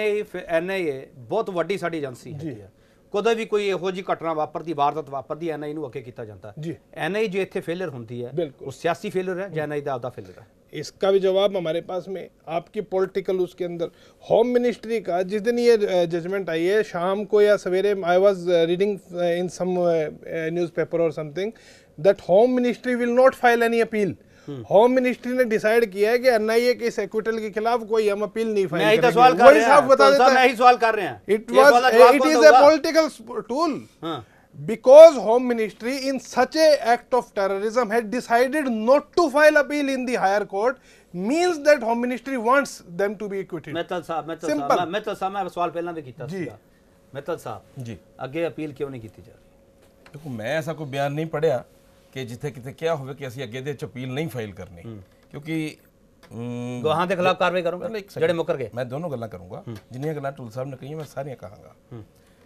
NIA ਬਹੁਤ ਵੱਡੀ ਸਾਡੀ ਏਜੰਸੀ ਹੈ, ਕਦੇ ਵੀ ਕੋਈ ਇਹੋ ਜਿਹੀ ਘਟਨਾ ਵਾਪਰਦੀ, ਵਾਰਦਾਤ ਵਾਪਰਦੀ, NIA ਨੂੰ ਅੱਗੇ ਕੀਤਾ ਜਾਂਦਾ ਹੈ। NIA ਜੇ ਇੱਥੇ ਫੇਲਰ ਹੁੰਦੀ ਹੈ ਉਹ ਸਿਆਸੀ ਫੇਲਰ ਹੈ ਜਾਂ NIA ਦਾ ਆਪਦਾ ਫੇਲਰ ਹੈ? इसका भी जवाब हमारे पास में आपकी पॉलिटिकल उसके अंदर होम मिनिस्ट्री का जिस दिन ये जजमेंट आई है शाम को या सवेरे I was reading in some newspaper और something that home ministry will not file any appeal. Home ministry ने डिसाइड किया है कि NIA के इस एक्विटल के खिलाफ कोई हम अपील नहीं फाइल करेंगे। सवाल कर रहे हैं, साफ बता देता है, मैं ही सवाल कर रहे हैं। It is a political tool because home ministry in such a act of terrorism had decided not to file appeal in the higher court means that home ministry wants them to be acquitted। Mittal ਸਾਹਿਬ ਮੈਂ ਸਵਾਲ ਪਹਿਲਾਂ ਵੀ ਕੀਤਾ ਸੀਗਾ। ਮਿੱਤਲ ਸਾਹਿਬ ਜੀ ਅੱਗੇ ਅਪੀਲ ਕਿਉਂ ਨਹੀਂ ਕੀਤੀ ਜਾ ਰਹੀ? ਦੇਖੋ ਮੈਂ ਐਸਾ ਕੋਈ ਬਿਆਨ ਨਹੀਂ ਪੜਿਆ ਕਿ ਜਿੱਥੇ ਕਿਤੇ ਕਿਹਾ ਹੋਵੇ ਕਿ ਅਸੀਂ ਅੱਗੇ ਦੇ ਚ ਅਪੀਲ ਨਹੀਂ ਫਾਈਲ ਕਰਨੀ, ਕਿਉਂਕਿ ਗਵਾਹਾਂ ਦੇ ਖਿਲਾਫ ਕਾਰਵਾਈ ਕਰੋਗੇ ਜਿਹੜੇ ਮੁੱਕਰ ਗਏ? ਮੈਂ ਦੋਨੋਂ ਗੱਲਾਂ ਕਰੂੰਗਾ, ਜਿੰਨੀਆਂ ਗੱਲਾਂ ਢੋਲ ਸਾਹਿਬ ਨੇ ਕਹੀਆਂ ਮੈਂ ਸਾਰੀਆਂ ਕਹਾਂਗਾ।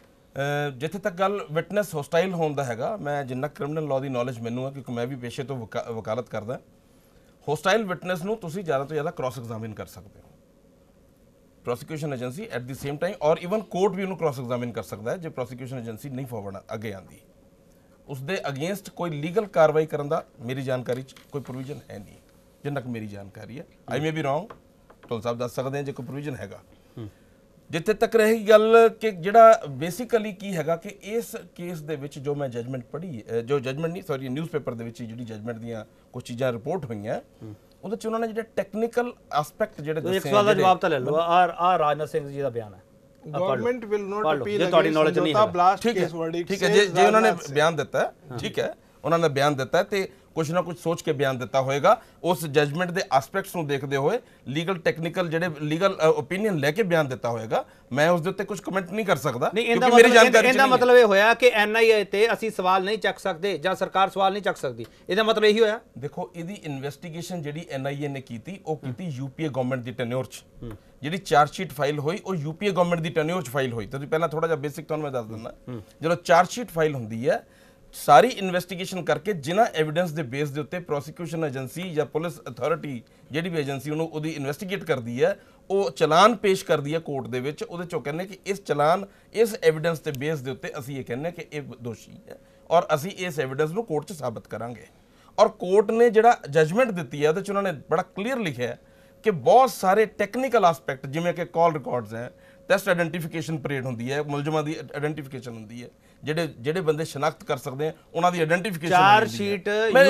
ਜਿੱਥੇ ਤੱਕ ਗੱਲ ਵਿਟਨੈਸ ਹੋਸਟਾਈਲ ਹੋਣ ਦਾ ਹੈਗਾ, ਮੈਂ ਜਿੰਨਾ ਕ੍ਰਿਮੀਨਲ ਲਾਅ ਦੀ ਨੌਲੇਜ ਮੈਨੂੰ ਹੈ ਕਿਉਂਕਿ ਮੈਂ ਵੀ ਪੇਸ਼ੇ ਤੋਂ ਵਕਾਲਤ ਕਰਦਾ, ਹੋਸਟਾਈਲ ਵਿਟਨੈਸ ਨੂੰ ਤੁਸੀਂ ਜ਼ਿਆਦਾ ਤੋਂ ਜ਼ਿਆਦਾ ਕ੍ਰਾਸ ਐਗਜ਼ਾਮਿਨ ਕਰ ਸਕਦੇ ਹੋ। Prosecution agency at the same time ਔਰ ਇਵਨ ਕੋਰਟ ਵੀ ਉਹਨੂੰ ਕ੍ਰਾਸ ਐਗਜ਼ਾਮਿਨ ਕਰ ਸਕਦਾ ਹੈ ਜੇ ਪ੍ਰੋਸੀਕਿਊਸ਼ਨ ਏਜੰਸੀ ਨਹੀਂ ਫਾਰਵਰਡ ਅੱਗੇ ਆਉਂਦੀ। ਉਸ ਦੇ ਅਗੇਂਸਟ ਕੋਈ ਲੀਗਲ ਕਾਰਵਾਈ ਕਰਨ ਦਾ ਮੇਰੀ ਜਾਣਕਾਰੀ 'ਚ ਕੋਈ ਪ੍ਰੋਵੀਜ਼ਨ ਹੈ ਨਹੀਂ, ਜਿੰਨਾ ਕੁ ਮੇਰੀ ਜਾਣਕਾਰੀ ਹੈ। ਆਈ ਮੇ ਬੀ ਰੋਂਗ, ਢੋਲ ਸਾਹਿਬ ਦੱਸ ਸਕਦੇ ਜੇ ਕੋਈ ਪ੍ਰੋਵੀਜ਼ਨ ਹੈਗਾ। ਜਿੱਥੇ ਤੱਕ ਰਹੀ ਗੱਲ ਕਿ ਜਿਹੜਾ ਬੇਸਿਕਲੀ ਕੀ ਹੈਗਾ ਕਿ ਇਸ ਕੇਸ ਦੇ ਵਿੱਚ ਜੋ ਮੈਂ ਜਜਮੈਂਟ ਪੜ੍ਹੀ, ਜੋ ਜਜਮੈਂਟ ਨਹੀਂ ਸੌਰੀ ਨਿਊਜ਼ਪੇਪਰ ਦੇ ਵਿੱਚ ਜਿਹੜੀ ਜਜਮੈਂਟ ਦੀਆਂ ਕੁਝ ਚੀਜ਼ਾਂ ਰਿਪੋਰਟ ਹੋਈਆਂ ਉਹਦੇ 'ਚ ਉਹਨਾਂ ਨੇ ਜਿਹੜੇ ਟੈਕਨੀਕਲ ਐਸਪੈਕਟ ਜਿਹੜੇ ਦੱਸੇ। ਇੱਕ ਸਵਾਲ ਦਾ ਜਵਾਬ ਤਾਂ ਲੈ ਲਓ। ਆ ਰਾਜਨਾਥ ਸਿੰਘ ਜੀ ਦਾ ਬਿਆਨ ਹੈ, ਗਵਰਨਮੈਂਟ ਵਿਲ ਨਾਟ ਅਪੀਲ ਜੇ ਤੁਹਾਡੀ ਨੌਲੇਜ ਨਹੀਂ ਹੈ। Blast case verdict. ਠੀਕ ਹੈ, ਜੇ ਉਹਨਾਂ ਨੇ ਬਿਆਨ ਦਿੱਤਾ ਠੀਕ ਹੈ, ਉਹਨਾਂ ਨੇ ਬਿਆਨ ਦਿੱਤਾ ਤੇ ਕੁਝ ਨਾ ਕੁਝ ਸੋਚ ਕੇ ਬਿਆਨ ਦਿੱਤਾ ਹੋਏਗਾ ਉਸ ਜਜਮੈਂਟ ਦੇ ਐਸਪੈਕਟਸ ਨੂੰ ਦੇਖਦੇ ਹੋਏ, ਲੀਗਲ ਟੈਕਨੀਕਲ ਜਿਹੜੇ ਲੀਗਲ ਓਪੀਨੀਅਨ ਲੈ ਕੇ ਬਿਆਨ ਦਿੱਤਾ ਹੋਏਗਾ। ਮੈਂ ਉਸ ਦੇ ਉੱਤੇ ਕੁਝ ਕਮੈਂਟ ਨਹੀਂ ਕਰ ਸਕਦਾ ਕਿਉਂਕਿ ਮੇਰੀ ਜਾਣਕਾਰੀ ਇਹਦਾ ਮਤਲਬ ਇਹ ਹੋਇਆ ਕਿ NIA ਤੇ ਅਸੀਂ ਸਵਾਲ ਨਹੀਂ ਚੱਕ ਸਕਦੇ ਜਾਂ ਸਰਕਾਰ ਸਵਾਲ ਨਹੀਂ ਚੱਕ ਸਕਦੀ, ਇਹਦਾ ਮਤਲਬ ਇਹੀ ਹੋਇਆ? ਦੇਖੋ ਇਹਦੀ ਇਨਵੈਸਟੀਗੇਸ਼ਨ ਜਿਹੜੀ NIA ਨੇ ਕੀਤੀ ਉਹ ਕੀਤੀ UPA ਗਵਰਨਮੈਂਟ ਦੀ ਟੈਨਿਓਰ 'ਚ। ਜਿਹੜੀ ਚਾਰਜ ਸ਼ੀਟ ਫਾਈਲ ਹੋਈ ਉਹ UPA ਗਵਰਨਮੈਂਟ ਦੀ ਟੈਨਿਓਰ 'ਚ ਫਾਈਲ ਹੋਈ। ਤੁਸੀਂ ਪਹਿਲਾਂ ਥੋੜਾ ਜਿਹਾ ਬੇਸਿਕ ਤੁਹਾਨੂੰ ਮੈਂ ਦੱਸ ਦਿੰਦਾ। ਜਦੋਂ ਚਾਰਜ ਸ਼ੀਟ ਫਾਈਲ ਹੁੰਦੀ ਹੈ ਸਾਰੀ ਇਨਵੈਸਟੀਗੇਸ਼ਨ ਕਰਕੇ ਜਿਨ੍ਹਾਂ ਐਵੀਡੈਂਸ ਦੇ ਬੇਸ ਦੇ ਉੱਤੇ ਪ੍ਰੋਸੀਕਿਊਸ਼ਨ ਏਜੰਸੀ ਜਾਂ ਪੁਲਿਸ ਅਥਾਰਟੀ ਜਿਹੜੀ ਵੀ ਏਜੰਸੀ ਉਹਨੂੰ ਉਹਦੀ ਇਨਵੈਸਟੀਗੇਟ ਕਰਦੀ ਹੈ ਉਹ ਚਲਾਨ ਪੇਸ਼ ਕਰਦੀ ਹੈ ਕੋਰਟ ਦੇ ਵਿੱਚ। ਉਹਦੇ 'ਚੋਂ ਕਹਿੰਦੇ ਕਿ ਇਸ ਚਲਾਨ ਇਸ ਐਵੀਡੈਂਸ ਦੇ ਬੇਸ ਦੇ ਉੱਤੇ ਅਸੀਂ ਇਹ ਕਹਿੰਦੇ ਕਿ ਇਹ ਦੋਸ਼ੀ ਹੈ ਔਰ ਅਸੀਂ ਇਸ ਐਵੀਡੈਂਸ ਨੂੰ ਕੋਰਟ 'ਚ ਸਾਬਤ ਕਰਾਂਗੇ। ਔਰ ਕੋਰਟ ਨੇ ਜਿਹੜਾ ਜਜਮੈਂਟ ਦਿੱਤੀ ਹੈ ਉਹਦੇ 'ਚ ਉਹਨਾਂ ਨੇ ਬੜਾ ਕਲੀਅਰ ਲਿਖਿਆ ਹੈ ਕਿ ਬਹੁਤ ਸਾਰੇ ਟੈਕਨੀਕਲ ਐਸਪੈਕਟ ਜਿਵੇਂ ਕਿ ਕਾਲ ਰਿਕਾਰਡਸ ਹੈ, ਟੈਸਟ ਆਇਡੈਂਟੀਫਿਕੇਸ਼ਨ ਪਰੇਡ ਹੁੰਦੀ ਹੈ, ਮੁਲਜ਼ਮਾਂ ਦੀ ਆਇਡੈਂਟੀਫਿਕੇਸ਼ਨ ਹੁੰਦੀ ਹੈ, ਜਿਹੜੇ ਬੰਦੇ ਸ਼ਨਾਖਤ ਕਰ ਸਕਦੇ ਆ ਉਹਨਾਂ ਦੀ ਆਇਡੈਂਟੀਫਿਕੇਸ਼ਨ। ਚਾਰਜ ਸ਼ੀਟ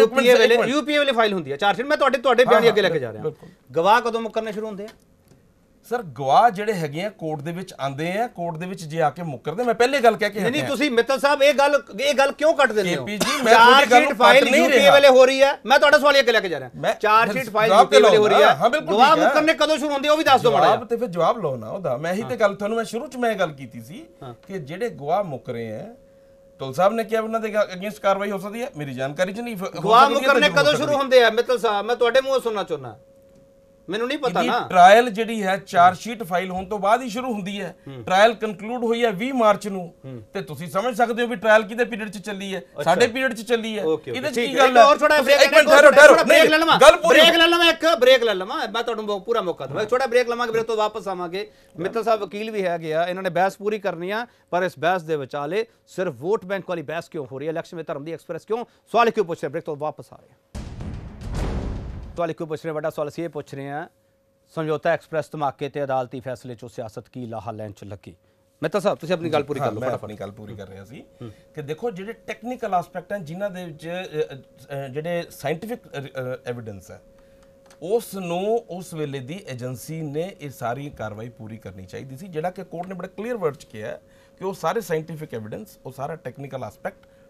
UPA ਵੇਲੇ ਫਾਈਲ ਹੁੰਦੀ ਹੈ ਚਾਰਜ ਸ਼ੀਟ। ਮੈਂ ਤੁਹਾਡੇ ਬਿਆਨ ਅੱਗੇ ਲੈ ਕੇ ਜਾ ਰਿਹਾ। ਗਵਾਹ ਕਦੋਂ ਮੁੱਕਰਨੇ ਸ਼ੁਰੂ ਹੁੰਦੇ ਆ? ਸਰ ਗਵਾਹ ਜਿਹੜੇ ਹੈਗੇ ਆ ਕੋਰਟ ਦੇ ਵਿੱਚ ਆਂਦੇ ਆ, ਕੋਰਟ ਦੇ ਵਿੱਚ ਜੇ ਆ ਕੇ ਮੁੱਕਰਦੇ, ਮੈਂ ਪਹਿਲੇ ਗੱਲ ਕਹਿ ਕੇ ਨਹੀਂ ਤੁਸੀਂ ਮਿੱਤਲ ਸਾਹਿਬ ਇਹ ਗੱਲ ਕਿਉਂ ਕੱਟ ਦਿੰਦੇ ਹੋ? KP ਜੀ ਮੈਂ ਤੁਹਾਡੀ ਗੱਲ ਨੂੰ ਫਾਈਲ UPA ਵੇਲੇ ਹੋ ਰਹੀ ਹੈ, ਮੈਂ ਤੁਹਾਡਾ ਸਵਾਲ ਅੱਗੇ ਲੈ ਕੇ ਜਾ ਰਿਹਾ। ਚਾਰਜ ਸ਼ੀਟ ਫਾਈਲ UPA ਵੇਲੇ ਹੋ ਰਹੀ ਹੈ, ਗਵਾਹ ਮੁੱਕਰਨੇ ਕਦੋਂ ਸ਼ੁਰੂ ਹੁੰਦੇ ਉਹ ਵੀ ਦੱਸ ਦਿਓ ਮਾੜਾ ਜਿਹਾ। ਤੇ ਫਿਰ ਜਵਾਬ ਲਓ ਨਾ ਉਹਦਾ। ਮੈਂ ਇਹੀ ਤੇ ਗੱਲ ਤੁਹਾਨੂੰ ਮੈਂ ਸ਼ੁਰੂ 'ਚ ਮੈਂ ਗੱਲ ਕੀਤੀ ਸੀ ਕਿ ਜਿਹੜੇ ਗਵਾਹ ਮੁੱਕ ਰਹੇ ਆ, ਢੋਲ ਸਾਹਿਬ ਨੇ ਕਿਹਾ ਉਹਨਾਂ ਦੇ ਅਗੇਂਸਟ ਕਾਰਵਾਈ ਹੋ ਸਕਦੀ ਹੈ, ਮੇਰੀ ਜਾਣਕਾਰੀ 'ਚ ਨਹੀਂ। ਗਵਾਹ ਮੁੱਕਰਨੇ ਕਦੋਂ ਸ਼ੁਰੂ ਹੁੰਦੇ ਆ ਮਿੱਤਲ ਸਾਹਿਬ? ਮੈਂ ਤੁਹਾਡੇ ਮੂੰਹੋਂ ਸੁਣਨਾ ਚਾਹੁੰਦਾ, ਮੈਨੂੰ ਨਹੀਂ ਪਤਾ ਨਾ। ਟ੍ਰਾਇਲ ਜਿਹੜੀ ਹੈ ਚਾਰਜ ਸ਼ੀਟ ਫਾਈਲ ਹੋਣ ਤੋਂ ਬਾਅਦ ਹੀ ਸ਼ੁਰੂ ਹੁੰਦੀ ਹੈ। ਟ੍ਰਾਇਲ ਕਨਕਲੂਡ ਹੋਈ ਹੈ 20 ਮਾਰਚ ਨੂੰ ਤੇ ਤੁਸੀਂ ਸਮਝ ਸਕਦੇ ਹੋ ਵੀ ਟ੍ਰਾਇਲ ਕਿਹਦੇ ਪੀਰੀਅਡ 'ਚ ਚੱਲੀ ਹੈ? ਸਾਡੇ ਪੀਰੀਅਡ 'ਚ ਚੱਲੀ ਹੈ। ਇਹਦੇ 'ਚ ਕੀ ਗੱਲ ਹੈ? ਹੋਰ ਥੋੜਾ ਇੱਕ ਮਿੰਟ ਠਹਿਰੋ ਬ੍ਰੇਕ ਲੈ ਲਵਾਂ, ਇੱਕ ਬ੍ਰੇਕ ਲੈ ਲਵਾਂ, ਮੈਂ ਤੁਹਾਨੂੰ ਪੂਰਾ ਮੌਕਾ ਦਵਾਂ। ਛੋਟਾ ਬ੍ਰੇਕ ਲਵਾਂਗੇ, ਬ੍ਰੇਕ ਤੋਂ ਵਾਪਸ ਆਵਾਂਗੇ। ਮਿੱਤਲ ਸਾਹਿਬ ਵਕੀਲ ਵੀ ਹੈਗੇ ਆ, ਇਹਨਾਂ ਨੇ ਬਹਿਸ ਪੂਰੀ ਕਰਨੀ ਆ, ਪਰ ਇਸ ਬਹਿਸ ਦੇ ਵਿਚਾਲੇ ਸਿਰਫ ਵੋਟ ਬੈਂਕ ਵਾਲੀ ਬਹਿਸ ਕਿਉਂ ਹੋ ਰਹੀ ਹੈ? ਇਲੈਕਸ਼ਨ ਵਿੱਚ ਧਰਮ ਦੀ ਐਕਸਪ੍ਰੈਸ ਕਿਉਂ? ਸਵਾਲ ਕਿਉਂ ਪੁੱਛ ਰਹੇ? ਬ੍ਰੇਕ ਤੋਂ ਵਾਪਸ ਆ ਰਹੇ ਸਵਾਲ ਕਿਉਂ ਪੁੱਛ ਰਹੇ? ਵੱਡਾ ਸਵਾਲ ਅਸੀਂ ਇਹ ਪੁੱਛ ਰਹੇ ਹਾਂ, ਸਮਝੌਤਾ ਐਕਸਪ੍ਰੈਸ ਧਮਾਕੇ ਤੇ ਅਦਾਲਤੀ ਫੈਸਲੇ 'ਚੋਂ ਸਿਆਸਤ ਕੀ ਲਾਹਾ ਲੈਣ 'ਚ ਲੱਗੀ? ਮਿੱਤਲ ਸਾਹਿਬ ਤੁਸੀਂ ਆਪਣੀ ਗੱਲ ਪੂਰੀ ਕਰ ਲਓ। ਮੈਂ ਆਪਣੀ ਗੱਲ ਪੂਰੀ ਕਰ ਰਿਹਾ ਸੀ ਕਿ ਦੇਖੋ ਜਿਹੜੇ ਟੈਕਨੀਕਲ ਐਸਪੈਕਟ ਹਨ ਜਿਨ੍ਹਾਂ ਦੇ ਵਿੱਚ ਜਿਹੜੇ ਸਾਇੰਟੀਫਿਕ ਐਵੀਡੈਂਸ ਹੈ ਉਸ ਨੂੰ ਉਸ ਵੇਲੇ ਦੀ ਏਜੰਸੀ ਨੇ ਇਹ ਸਾਰੀ ਕਾਰਵਾਈ ਪੂਰੀ ਕਰਨੀ ਚਾਹੀਦੀ ਸੀ, ਜਿਹੜਾ ਕਿ ਕੋਰਟ ਨੇ ਬੜੇ ਕਲੀਅਰ ਵਰਡ 'ਚ ਕਿਹਾ ਕਿ ਉਹ ਸਾਰੇ ਸਾਇੰਟੀਫਿਕ ਐਵੀਡੈਂਸ, ਉਹ ਸਾਰਾ ਟੈਕਨੀਕਲ ਐਸਪੈਕਟ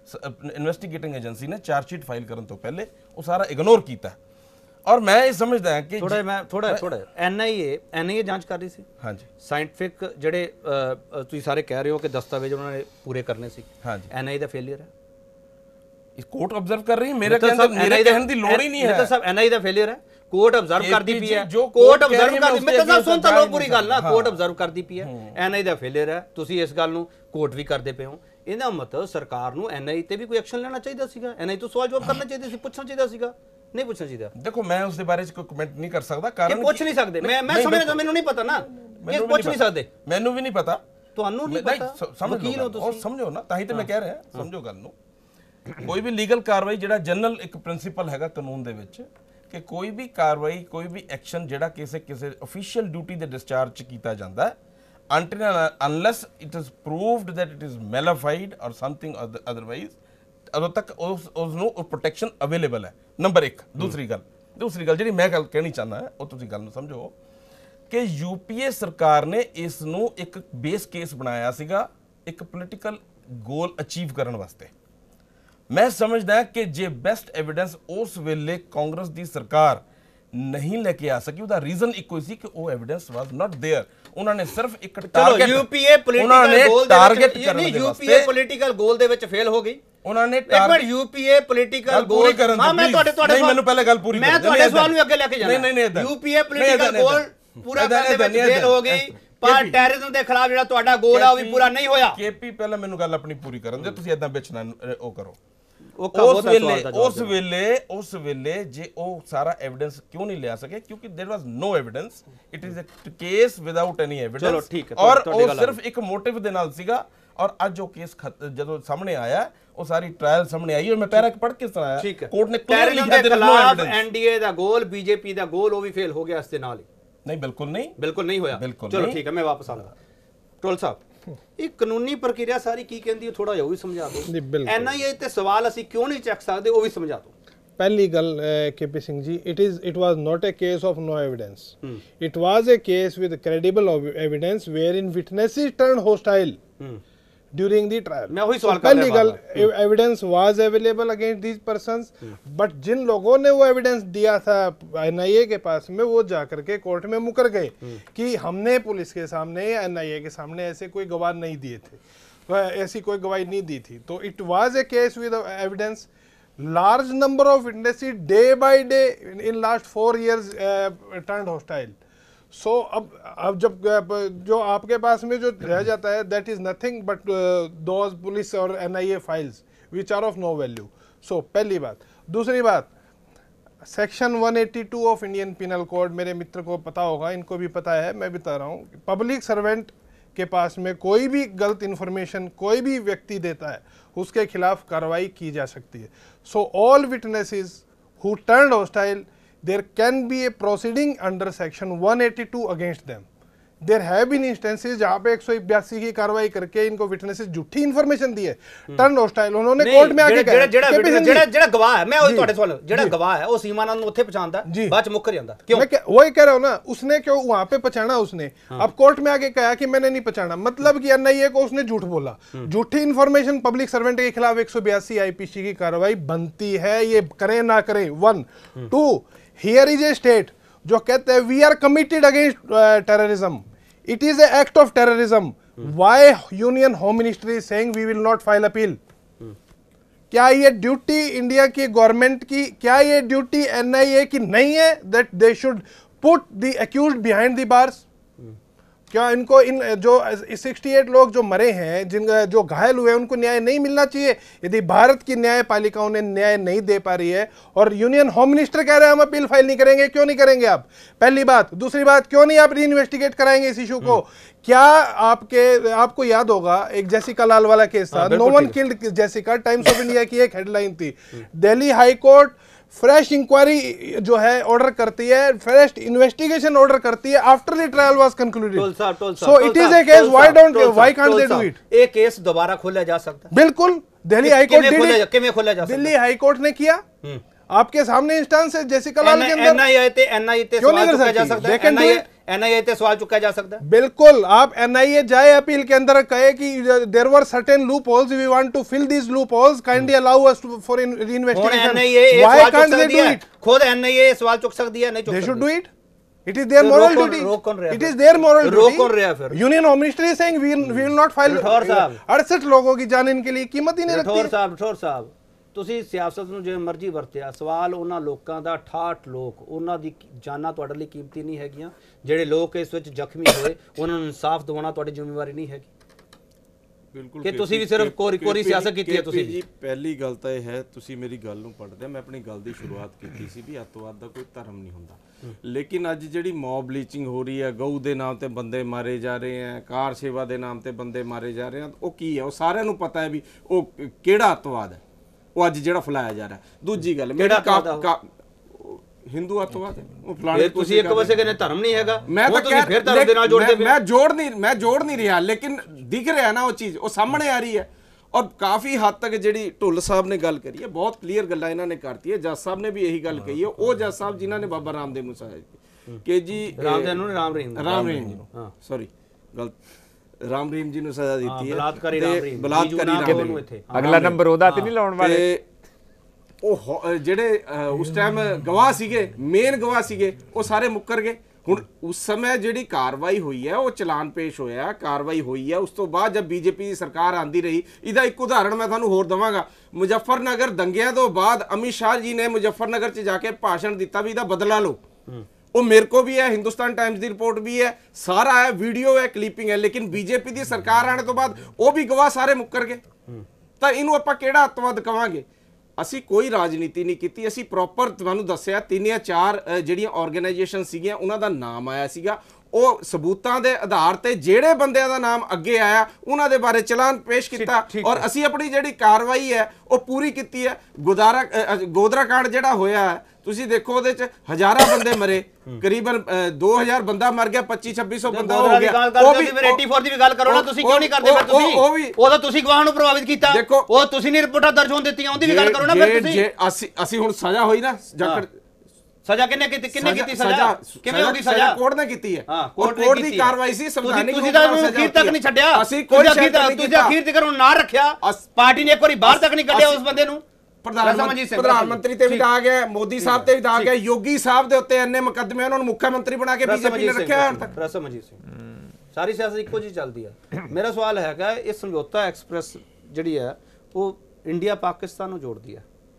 ਇਨਵੈਸਟੀਗੇਟਿੰਗ ਏਜੰਸੀ ਨੇ ਚਾਰਜ ਸ਼ੀਟ ਫਾਈਲ ਕਰਨ ਤੋਂ ਪਹਿਲੇ ਉਹ ਸਾਰਾ ਇਗਨੋਰ ਕੀਤਾ। ਔਰ ਮੈਂ ਇਹ ਸਮਝਦਾ ਹਾਂ ਕਿ ਥੋੜਾ ਐਨਆਈਏ ਜਾਂਚ ਕਰ ਰਹੀ ਸੀ। ਹਾਂਜੀ, ਸਾਇੰਟਿਫਿਕ ਜਿਹੜੇ ਤੁਸੀਂ ਸਾਰੇ ਕਹਿ ਰਹੇ ਹੋ ਕਿ ਦਸਤਾਵੇਜ਼ ਉਹਨਾਂ ਨੇ ਪੂਰੇ ਕਰਨੇ ਸੀ, ਹਾਂਜੀ, ਐਨਆਈਏ ਦਾ ਫੇਲਿਅਰ ਹੈ। ਇਸ ਕੋਰਟ ਆਬਜ਼ਰਵ ਕਰ ਰਹੀ ਹੈ, ਮੇਰੇ ਕਹਿਣ ਦੀ ਲੋੜ ਹੀ ਨਹੀਂ ਹੈ। ਤਾਂ ਸਭ ਐਨਆਈਏ ਦਾ ਫੇਲਿਅਰ ਹੈ, ਕੋਰਟ ਆਬਜ਼ਰਵ ਕਰਦੀ ਪਈ ਹੈ, ਕੋਰਟ ਆਬਜ਼ਰਵ ਕਰਦੀ, ਮੈਂ ਤਾਂ ਸੁਣ ਤਾਂ ਲਓ ਪੂਰੀ ਗੱਲ ਨਾ, ਕੋਰਟ ਆਬਜ਼ਰਵ ਕਰਦੀ ਪਈ ਹੈ, ਐਨਆਈਏ ਦਾ ਫੇਲਿਅਰ ਹੈ, ਤੁਸੀਂ ਇਸ ਗੱਲ ਨੂੰ ਕੋਰਟ ਵੀ ਕਰਦੇ ਪਏ ਹੋ। ਇਹਦਾ ਮਤਲਬ ਸਰਕਾਰ ਨੂੰ ਐਨਆਈਏ ਤੇ ਵੀ ਕੋਈ ਐਕਸ਼ਨ ਲੈਣਾ ਚਾਹੀਦਾ ਸੀਗਾ, ਐਨਆਈਏ ਤੋਂ ਸਵਾਲ ਜਵਾਬ ਕਰਨਾ ਚਾਹੀਦਾ ਸੀ, ਪੁੱਛਣਾ ਚਾਹੀਦਾ ਸੀਗਾ, ਨਹੀਂ ਪੁੱਛਣਾ ਚਾਹੀਦਾ। ਦੇਖੋ ਮੈਂ ਉਸ ਦੇ ਬਾਰੇ ਚ ਕੋਈ ਕਮੈਂਟ ਨਹੀਂ ਕਰ ਸਕਦਾ, ਕਾਰਨ ਪੁੱਛ ਨਹੀਂ ਸਕਦੇ, ਮੈਂ ਸਮਝਦਾ, ਮੈਨੂੰ ਨਹੀਂ ਪਤਾ ਨਾ, ਕਿ ਪੁੱਛ ਨਹੀਂ ਸਕਦੇ, ਮੈਨੂੰ ਵੀ ਨਹੀਂ ਪਤਾ, ਤੁਹਾਨੂੰ ਨਹੀਂ ਪਤਾ, ਵਕੀਲ ਹੋ ਤੁਸੀਂ, ਸਮਝੋ ਨਾ, ਤਾਂ ਹੀ ਤੇ ਮੈਂ ਕਹਿ ਰਿਹਾ, ਸਮਝੋ ਗੱਲ ਨੂੰ। ਕੋਈ ਵੀ ਲੀਗਲ ਕਾਰਵਾਈ ਜਿਹੜਾ ਜਨਰਲ ਇੱਕ ਪ੍ਰਿੰਸੀਪਲ ਹੈਗਾ ਕਾਨੂੰਨ ਦੇ ਵਿੱਚ ਕਿ ਕੋਈ ਵੀ ਕਾਰਵਾਈ, ਕੋਈ ਵੀ ਐਕਸ਼ਨ ਜਿਹੜਾ ਕਿਸੇ ਅਫੀਸ਼ੀਅਲ ਡਿਊਟੀ ਦੇ ਡਿਸਚਾਰਜ ਚ ਕੀਤਾ ਜਾਂਦਾ ਹੈ, until unless it is proved that it is malified or something otherwise, ਉਦੋਂ ਤੱਕ ਉਸ ਨੂੰ ਪ੍ਰੋਟੈਕਸ਼ਨ ਅਵੇਲੇਬਲ ਹੈ। ਨੰਬਰ 1। ਦੂਸਰੀ ਗੱਲ ਜਿਹੜੀ ਮੈਂ ਗੱਲ ਕਹਿਣੀ ਚਾਹੁੰਦਾ ਉਹ ਤੁਸੀਂ ਗੱਲ ਨੂੰ ਸਮਝੋ ਕਿ ਯੂਪੀਏ ਸਰਕਾਰ ਨੇ ਇਸ ਨੂੰ ਇੱਕ ਬੇਸ ਕੇਸ ਬਣਾਇਆ ਸੀਗਾ ਇੱਕ ਪੋਲੀਟੀਕਲ ਗੋਲ ਅਚੀਵ ਕਰਨ ਵਾਸਤੇ। ਮੈਂ ਸਮਝਦਾ ਕਿ ਜੇ ਬੈਸਟ ਐਵੀਡੈਂਸ ਉਸ ਵੇਲੇ ਕਾਂਗਰਸ ਦੀ ਸਰਕਾਰ ਨਹੀਂ ਲੈ ਕੇ ਆ ਸਕੀ, ਉਹਦਾ ਰੀਜ਼ਨ ਇੱਕੋ ਹੀ ਸੀ ਕਿ ਉਹ ਐਵੀਡੈਂਸ ਵਾਸ ਨਾਟ ਦੇਅਰ। ਉਹਨਾਂ ਨੇ ਸਿਰਫ ਇੱਕ ਟਾਰਗੇਟ, ਯੂਪੀਏ ਪੋਲੀਟੀਕਲ ਗੋਲ ਦੇ ਵਿੱਚ, ਯੂਪੀਏ ਪੋਲੀਟੀਕਲ ਗੋਲ ਦੇ ਵਿੱਚ ਫੇਲ ਹੋ ਗਈ। ਉਹਨਾਂ ਨੇ ਯੂਪੀਏ ਪੋਲੀਟੀਕਲ ਗੋਲ, ਹਾਂ ਮੈਂ ਤੁਹਾਡੇ ਮੈਨੂੰ ਪਹਿਲੇ ਗੱਲ ਪੂਰੀ ਮੈਂ ਤੁਹਾਡੇ ਸਵਾਲ ਨੂੰ ਅੱਗੇ ਲੈ ਕੇ ਜਾਣਾ। ਨਹੀਂ ਯੂਪੀਏ ਪੋਲੀਟੀਕਲ ਗੋਲ ਪੂਰਾ ਕਰਨ ਦੇ ਵਿੱਚ ਫੇਲ ਹੋ ਗਈ, ਪਰ ਟੈਰਰਿਜ਼ਮ ਦੇ ਖਿਲਾਫ ਜਿਹੜਾ ਤੁਹਾਡਾ ਗੋਲ ਆ ਉਹ ਵੀ ਪੂਰਾ ਨਹੀਂ ਹੋਇਆ। ਕੇਪੀ ਪਹਿਲਾਂ ਮੈਨੂੰ ਗੱਲ ਆਪਣੀ ਪੂਰੀ ਕਰਨ ਦਿਓ, ਤੁਸੀਂ ਇਦਾਂ ਵਿੱਚ ਨਾ ਉਹ ਕਰੋ। ਉਸ ਵੇਲੇ ਜੇ ਉਹ ਸਾਰਾ ਐਵੀਡੈਂਸ ਕਿਉਂ ਨਹੀਂ ਲਿਆ ਸਕੇ? ਕਿਉਂਕਿ there was no evidence, it is a case without any evidence. ਔਰ ਉਹ ਸਿਰਫ ਇੱਕ ਮੋਟਿਵ ਦੇ ਨਾਲ ਸੀਗਾ। ਔਰ ਅੱਜ ਉਹ ਕੇਸ ਜਦੋਂ ਸਾਹਮਣੇ ਆਇਆ, ਉਹ ਸਾਰੀ ਟ੍ਰਾਇਲ ਸਾਹਮਣੇ ਆਈ ਔਰ ਮੈਂ ਪੈਰਾ ਪੜ੍ਹ ਕੇ ਸੁਣਾਇਆ, ਕੋਰਟ ਨੇ ਕਲੀਅਰ ਲਿਖਿਆ ਦੇ ਖਿਲਾਫ ਐਨਡੀਏ ਦਾ ਗੋਲ, ਬੀਜੇਪੀ ਦਾ ਗੋਲ ਉਹ ਵੀ ਫੇਲ ਹੋ ਗਿਆ ਇਸ ਦੇ ਨਾਲ ਹੀ। ਨਹੀਂ, ਬਿਲਕੁਲ ਨਹੀਂ ਹੋਇਆ। ਚਲੋ ਠੀਕ ਹੈ, ਮੈਂ ਵਾਪਸ ਆਉਂਦਾ। ਟੋਲ ਸਾਹਿਬ, ਇਹ ਕਾਨੂੰਨੀ ਪ੍ਰਕਿਰਿਆ ਸਾਰੀ ਕੀ ਕਹਿੰਦੀ ਹੈ, ਥੋੜਾ ਜਿਹਾ ਉਹ ਵੀ ਸਮਝਾ ਦਿਓ। ਐਨਆਈਏ ਤੇ ਸਵਾਲ ਅਸੀਂ ਕਿਉਂ ਨਹੀਂ ਚੱਕ ਸਕਦੇ, ਉਹ ਵੀ ਸਮਝਾ ਦਿਓ। पहली गल KP Singh ji, it was not a case of no evidence. It was a case with credible evidence wherein witnesses turned hostile during the trial. मैं वही सवाल पहली गल, evidence was available against these persons, but जिन लोगों ने वो evidence दिया था NIA के पास में, वो जाकर के कोर्ट में मुकर गए कि हमने पुलिस के सामने या NIA के सामने ऐसे कोई गवाह नहीं दिए थे, ऐसी कोई गवाही नहीं दी थी। तो it was a case with evidence. Large number of witnesses day by day in last 4 years turned hostile. So अब जब जो आपके पास में जो रह जाता है, that is nothing but those police और NIA files which are of no value. So पहली बात। दूसरी बात, section 182 of Indian penal code, मेरे मित्र को पता होगा, इनको भी पता है, मैं बता रहा हूँ, पब्लिक सर्वेंट के पास में कोई भी गलत इन्फॉर्मेशन कोई भी व्यक्ति देता है, उसके खिलाफ कार्रवाई की जा सकती है। So all witnesses who turned hostile, there can be a proceeding under section 182 against them. There have been instances जहां पे 182 की कार्रवाई करके इनको विटनेसेस झूठी इन्फॉर्मेशन दी है, टर्न हॉस्टाइल, उन्होंने कोर्ट में आके कहा ਜਿਹੜਾ ਗਵਾਹ ਹੈ, मैं वही ਤੁਹਾਡੇ ਸਵਾਲ, ਜਿਹੜਾ गवाह है वो सीमानंद ਨੂੰ ਉੱਥੇ ਪਛਾਣਦਾ, ਬਾਅਦ ਚ ਮੁੱਕਰ ਜਾਂਦਾ, क्यों? मैं वही कह रहा हूं ना, उसने क्यों वहां पे पहचाना उसने? अब कोर्ट में आके कहा कि मैंने नहीं पहचाना, मतलब कि एनआईए को उसने झूठ बोला, झूठी इन्फॉर्मेशन पब्लिक सर्वेंट के खिलाफ 182 आईपीसी की कार्रवाई बनती है, ये करें ना करें। 1 2 हियर इज ए स्टेट जो कहते हैं we are committed against terrorism, it is a act of terrorism, why union home ministry is saying we will not file appeal? क्या ये ड्यूटी इंडिया की गवर्नमेंट की, क्या ये ड्यूटी एनआईए की नहीं है that they should put the accused behind the bars? क्या इनको इन जो 68 लोग जो मरे हैं, जिन जो घायल हुए हैं, उनको न्याय नहीं मिलना चाहिए? यदि भारत की न्यायपालिका उन्हें न्याय नहीं दे पा रही है और यूनियन होम मिनिस्टर कह रहे हैं हम अपील फाइल नहीं करेंगे, क्यों नहीं करेंगे आप? पहली बात। दूसरी बात, क्यों नहीं आप रीइन्वेस्टिगेट कराएंगे इस इशू को? क्या आपको याद होगा एक जेसिका लाल वाला केस था, no one killed Jessica, Times of India की एक हेडलाइन थी, Delhi high court fresh inquiry जो है ऑर्डर करती है, फ्रेश इन्वेस्टिगेशन ऑर्डर करती है after the trial was concluded. So it is a case, why can't they do it? ये केस दोबारा खोला जा सकता है, बिल्कुल। दिल्ली हाई कोर्ट किਵੇਂ खोला जा सकता है? दिल्ली हाई कोर्ट ने किया, आपके सामने इंस्टेंस है जेसिका लाल के अंदर। एनआईए ते सवाल चुका जा सकता है, एनआईए ਤੇ ਸਵਾਲ ਚੁੱਕਿਆ ਜਾ ਸਕਦਾ ਹੈ। बिल्कुल, आप एनआईए जाए अपील के अंदर कहे कि there were certain loopholes, we want to fill these loopholes, kindly allow us for ਹੁਣ इन्वेस्टिगेशन। एनआईए ਇਹ व्हाई ਸਵਾਲ ਚੁੱਕ कांट दे ਸਕਦੀ डू ਹੈ, इट? ਖੁਦ एनआईए ਸਵਾਲ ਚੁੱਕ ਸਕਦੀ ਹੈ, ਨਹੀਂ ਚੁੱਕ They ਸਕਦੀ। should do it. It is their तो moral रोक duty. कौन रहा It फिर? is their moral रोक duty. कौन रहा फिर? Union Home Ministry is saying we will not file। Rathore साहब। 68 लोगों की जान इनके लिए कीमत ही नहीं ਰਠੌਰ रखती। ਸਾਹਿਬ ਤੁਸੀਂ ਸਿਆਸਤ ਨੂੰ ਜਿਵੇਂ ਮਰਜ਼ੀ ਵਰਤਿਆ, ਸਵਾਲ ਉਹਨਾਂ ਲੋਕਾਂ ਦਾ 68 ਲੋਕ, ਉਹਨਾਂ ਦੀ ਜਾਨਾਂ ਤੁਹਾਡੇ ਲਈ ਕੀਮਤੀ ਨਹੀਂ ਹੈਗੀਆਂ। ਜਿਹੜੇ ਲੋਕ ਇਸ ਵਿੱਚ ਜ਼ਖਮੀ ਹੋਏ ਉਹਨਾਂ ਨੂੰ ਇਨਸਾਫ ਦਿਵਾਉਣਾ ਤੁਹਾਡੀ ਜ਼ਿੰਮੇਵਾਰੀ ਨਹੀਂ ਹੈਗੀ ਬਿਲਕੁਲ ਕਿ ਤੁਸੀਂ ਵੀ ਸਿਰਫ ਕੋਰੀ ਸਿਆਸਤ ਕੀਤੀ ਹੈ। ਤੁਸੀਂ ਜੀ ਪਹਿਲੀ ਗੱਲ ਤਾਂ ਇਹ ਹੈ, ਤੁਸੀਂ ਮੇਰੀ ਗੱਲ ਨੂੰ ਪੜ੍ਹਦੇ, ਮੈਂ ਆਪਣੀ ਗੱਲ ਦੀ ਸ਼ੁਰੂਆਤ ਕੀਤੀ ਸੀ ਵੀ ਅੱਤਵਾਦ ਦਾ ਕੋਈ ਧਰਮ ਨਹੀਂ ਹੁੰਦਾ, ਲੇਕਿਨ ਅੱਜ ਜਿਹੜੀ ਮੌਬ ਲੀਚਿੰਗ ਹੋ ਰਹੀ ਹੈ, ਗਊ ਦੇ ਨਾਮ ਤੇ ਬੰਦੇ ਮਾਰੇ ਜਾ ਰਹੇ ਹੈ, ਕਾਰ ਸੇਵਾ ਦੇ ਨਾਮ ਤੇ ਬੰਦੇ ਮਾਰੇ ਜਾ ਰਹੇ ਹਨ, ਉਹ ਕੀ ਹੈ? ਉਹ ਸਾਰਿਆਂ ਨੂੰ ਪਤਾ ਹੈ ਵੀ ਉਹ ਕਿਹੜਾ ਅੱਤਵਾਦ ਹੈ, ਉਹ ਅੱਜ ਜਿਹੜਾ ਫੈਲਾਇਆ ਜਾ ਰਿਹਾ। ਦੂਜੀ ਗੱਲ, ਹਿੰਦੂ ਅੱਤਵਾਦ, ਉਹ ਫਲਾਣੇ। ਤੁਸੀਂ ਇੱਕ ਪਾਸੇ ਕਹਿੰਦੇ ਧਰਮ ਨਹੀਂ ਹੈਗਾ, ਮੈਂ ਤਾਂ ਤੁਸੀਂ ਫਿਰ ਧਰਮ ਦੇ ਨਾਲ ਜੋੜਦੇ ਪਏ। ਮੈਂ ਜੋੜ ਨਹੀਂ ਰਿਹਾ, ਲੇਕਿਨ ਦਿਖ ਰਿਹਾ ਨਾ ਉਹ ਚੀਜ਼, ਉਹ ਸਾਹਮਣੇ ਆ ਰਹੀ ਹੈ। ਔਰ ਕਾਫੀ ਹੱਦ ਤੱਕ ਜਿਹੜੀ ਢੁੱਲ ਸਾਹਿਬ ਨੇ ਗੱਲ ਕਰੀ ਹੈ, ਬਹੁਤ ਕਲੀਅਰ ਗੱਲਾਂ ਇਹਨਾਂ ਨੇ ਕਰਤੀ ਹੈ। ਜੱਜ ਸਾਹਿਬ ਨੇ ਵੀ ਇਹੀ ਗੱਲ ਕਹੀ ਹੈ, ਉਹ ਜੱਜ ਸਾਹਿਬ ਜਿਨ੍ਹਾਂ ਨੇ ਬਾਬਾ ਰਾਮਦੇਵ ਨੂੰ ਸਜ਼ਾ ਦਿੱਤੀ ਕਿ ਜੀ ਰਾਮ ਰਹੀਮ ਜੀ ਨੂੰ, ਸੌਰੀ ਗਲਤ, ਰਾਮ ਰਹੀਮ ਜੀ ਨੂੰ ਸਜ਼ਾ ਦਿੱਤੀ ਹੈ, ਬਲਾਤਕਾਰੀ ਰਾਮ ਰਹੀਮ, ਬਲਾਤਕਾਰੀ ਨੂੰ ਇੱਥੇ ਅਗਲਾ ਨੰਬਰ ਉਹਦਾ ਤੇ ਨਹੀਂ ਲਾਉਣ ਵਾਲੇ। ਤੇ ਉਹ ਜਿਹੜੇ ਉਸ ਟਾਈਮ ਗਵਾਹ ਸੀਗੇ, ਮੇਨ ਗਵਾਹ ਸੀਗੇ, ਉਹ ਸਾਰੇ ਮੁੱਕਰ ਗਏ। ਹੁਣ ਉਸ ਸਮੇਂ ਜਿਹੜੀ ਕਾਰਵਾਈ ਹੋਈ ਹੈ, ਉਹ ਚਲਾਨ ਪੇਸ਼ ਹੋਇਆ, ਕਾਰਵਾਈ ਹੋਈ ਹੈ। ਉਸ ਤੋਂ ਬਾਅਦ ਜਦ ਬੀਜੇਪੀ ਦੀ ਸਰਕਾਰ ਆਂਦੀ ਰਹੀ, ਇਹਦਾ ਇੱਕ ਉਦਾਹਰਣ ਮੈਂ ਤੁਹਾਨੂੰ ਹੋਰ ਦਵਾਂਗਾ। ਮੁਜ਼ੱਫਰਨਗਰ ਦੰਗਿਆਂ ਤੋਂ ਬਾਅਦ ਅਮਿਤ ਸ਼ਾਹ ਜੀ ਨੇ ਮੁਜ਼ੱਫਰਨਗਰ 'ਚ ਜਾ ਕੇ ਭਾਸ਼ਣ ਦਿੱਤਾ ਵੀ ਇਹਦਾ ਬਦਲਾ ਲਓ। ਉਹ ਮੇਰੇ ਕੋ ਵੀ ਹੈ, ਹਿੰਦੁਸਤਾਨ ਟਾਈम्स ਦੀ ਰਿਪੋर्ट ਵੀ ਹੈ, ਸਾਰਾ ਹੈ, ਵੀਡੀਓ ਹੈ, ਕਲਿੱਪਿੰਗ ਹੈ। ਲੇਕਿਨ ਬੀਜੇਪੀ ਦੀ ਸਰਕਾਰ ਆने ਤੋਂ ਬਾਅਦ ਉਹ ਵੀ ਗਵਾਹ ਸਾਰੇ ਮੁੱਕਰ ਗਏ। ਤਾਂ ਇਹਨੂੰ ਆਪਾਂ ਕਿਹੜਾ ਅੱਤਵਾਦ ਕਵਾਂਗੇ? ਅਸੀਂ ਕੋਈ ਰਾਜਨੀਤੀ ਨਹੀਂ ਕੀਤੀ, ਅਸੀਂ ਪ੍ਰੋਪਰ ਤੁਹਾਨੂੰ ਦੱਸਿਆ 3 ਜਾਂ 4 ਜਿਹੜੀਆਂ ਆਰਗੇਨਾਈਜੇਸ਼ਨ ਸੀਗੀਆਂ ਉਹਨਾਂ ਦਾ ਨਾਮ ਆਇਆ ਸੀਗਾ। ਉਹ ਸਬੂਤਾਂ ਦੇ ਆਧਾਰ ਤੇ ਜਿਹੜੇ ਬੰਦਿਆਂ ਦਾ ਨਾਮ ਅੱਗੇ ਆਇਆ ਉਹਨਾਂ ਦੇ ਬਾਰੇ ਚਲਾਨ ਪੇਸ਼ ਕੀਤਾ, ਔਰ ਅਸੀਂ ਆਪਣੀ ਜਿਹੜੀ ਕਾਰਵਾਈ ਹੈ ਉਹ ਪੂਰੀ ਕੀਤੀ ਹੈ। ਗੋਧਰਾ ਕਾਂਡ ਜਿਹੜਾ ਹੋਇਆ, ਤੁਸੀਂ ਦੇਖੋ ਉਹਦੇ ਚ ਹਜ਼ਾਰਾਂ ਬੰਦੇ ਮਰੇ, ਕਰੀਬਨ 2000 ਬੰਦਾ ਮਰ ਗਿਆ, 2500 ਬੰਦਾ ਹੋ ਗਿਆ। ਉਹ ਵੀ 84 ਦੀ ਵੀ ਗੱਲ ਕਰੋ ਨਾ, ਤੁਸੀਂ ਕਿਉਂ ਨਹੀਂ ਕਰਦੇ ਫਿਰ? ਤੁਸੀਂ ਉਹ ਤਾਂ ਤੁਸੀਂ ਗਵਾਹਾਂ ਨੂੰ ਪ੍ਰਭਾਵਿਤ ਕੀਤਾ, ਉਹ ਤੁਸੀਂ ਨਹੀਂ ਰਿਪੋਰਟਾਂ ਦਰਜ ਹੋਣ ਦਿੱਤੀਆਂ, ਉਹਦੀ ਵੀ ਗੱਲ ਕਰੋ ਨਾ ਫਿਰ ਤੁਸੀਂ। ਅਸੀਂ ਹੁਣ ਸਜ਼ਾ ਹੋਈ ਨਾ, ਸਜ਼ਾ ਕਿੰਨੇ ਕੀਤੀ ਸਜ਼ਾ? ਕਿਵੇਂ ਹੋਗੀ ਸਜ਼ਾ? ਕੋਰਟ ਨੇ ਕੀਤੀ ਹੈ, ਕੋਰਟ ਦੀ ਕਾਰਵਾਈ ਸੀ, ਸੰਵਿਧਾਨਿਕ ਤੁਸੀਂ ਤਾਂ ਅਖੀਰ ਤੱਕ ਨਹੀਂ ਛੱਡਿਆ, ਅਸੀਂ ਕੋਈ ਅਖੀਰ ਤੱਕ ਉਹਨੂੰ ਨਾ ਰੱਖਿਆ, ਪਾਰਟੀ ਨੇ ਇੱਕ ਵਾਰੀ ਬਾਹਰ ਤੱਕ ਨਹੀਂ ਕੱਢਿਆ ਉਸ ਬੰਦੇ ਨੂੰ। ਪ੍ਰਧਾਨ ਮੰਤਰੀ ਤੇ ਵੀ ਦਾਗ ਗਿਆ, ਮੋਦੀ ਸਾਹਿਬ ਤੇ ਵੀ ਦਾਗ ਗਿਆ, ਯੋਗੀ ਸਾਹਿਬ ਦੇ ਉੱਤੇ ਇੰਨੇ ਮੁਕੱਦਮੇ, ਉਹਨਾਂ ਨੂੰ ਮੁੱਖ ਮੰਤਰੀ ਬਣਾ ਕੇ ਬੀਜੇਪੀ ਨੇ ਰੱਖਿਆ ਹੁਣ ਤੱਕ। ਰਸਮਜੀਤ ਸਿੰਘ, ਸਾਰੀ ਸਿਆਸਤ ਇੱਕੋ ਜਿਹੀ ਚੱਲਦੀ ਹੈ। ਮੇਰਾ ਸਵਾਲ ਹੈਗਾ, ਇਹ ਸਮਝੌਤਾ ਐਕਸਪ੍ਰੈਸ ਜਿਹੜੀ ਹੈ ਉਹ ਇੰਡੀਆ ਪਾਕਿਸਤਾਨ ਨੂੰ ਜੋੜਦੀ ਹੈ,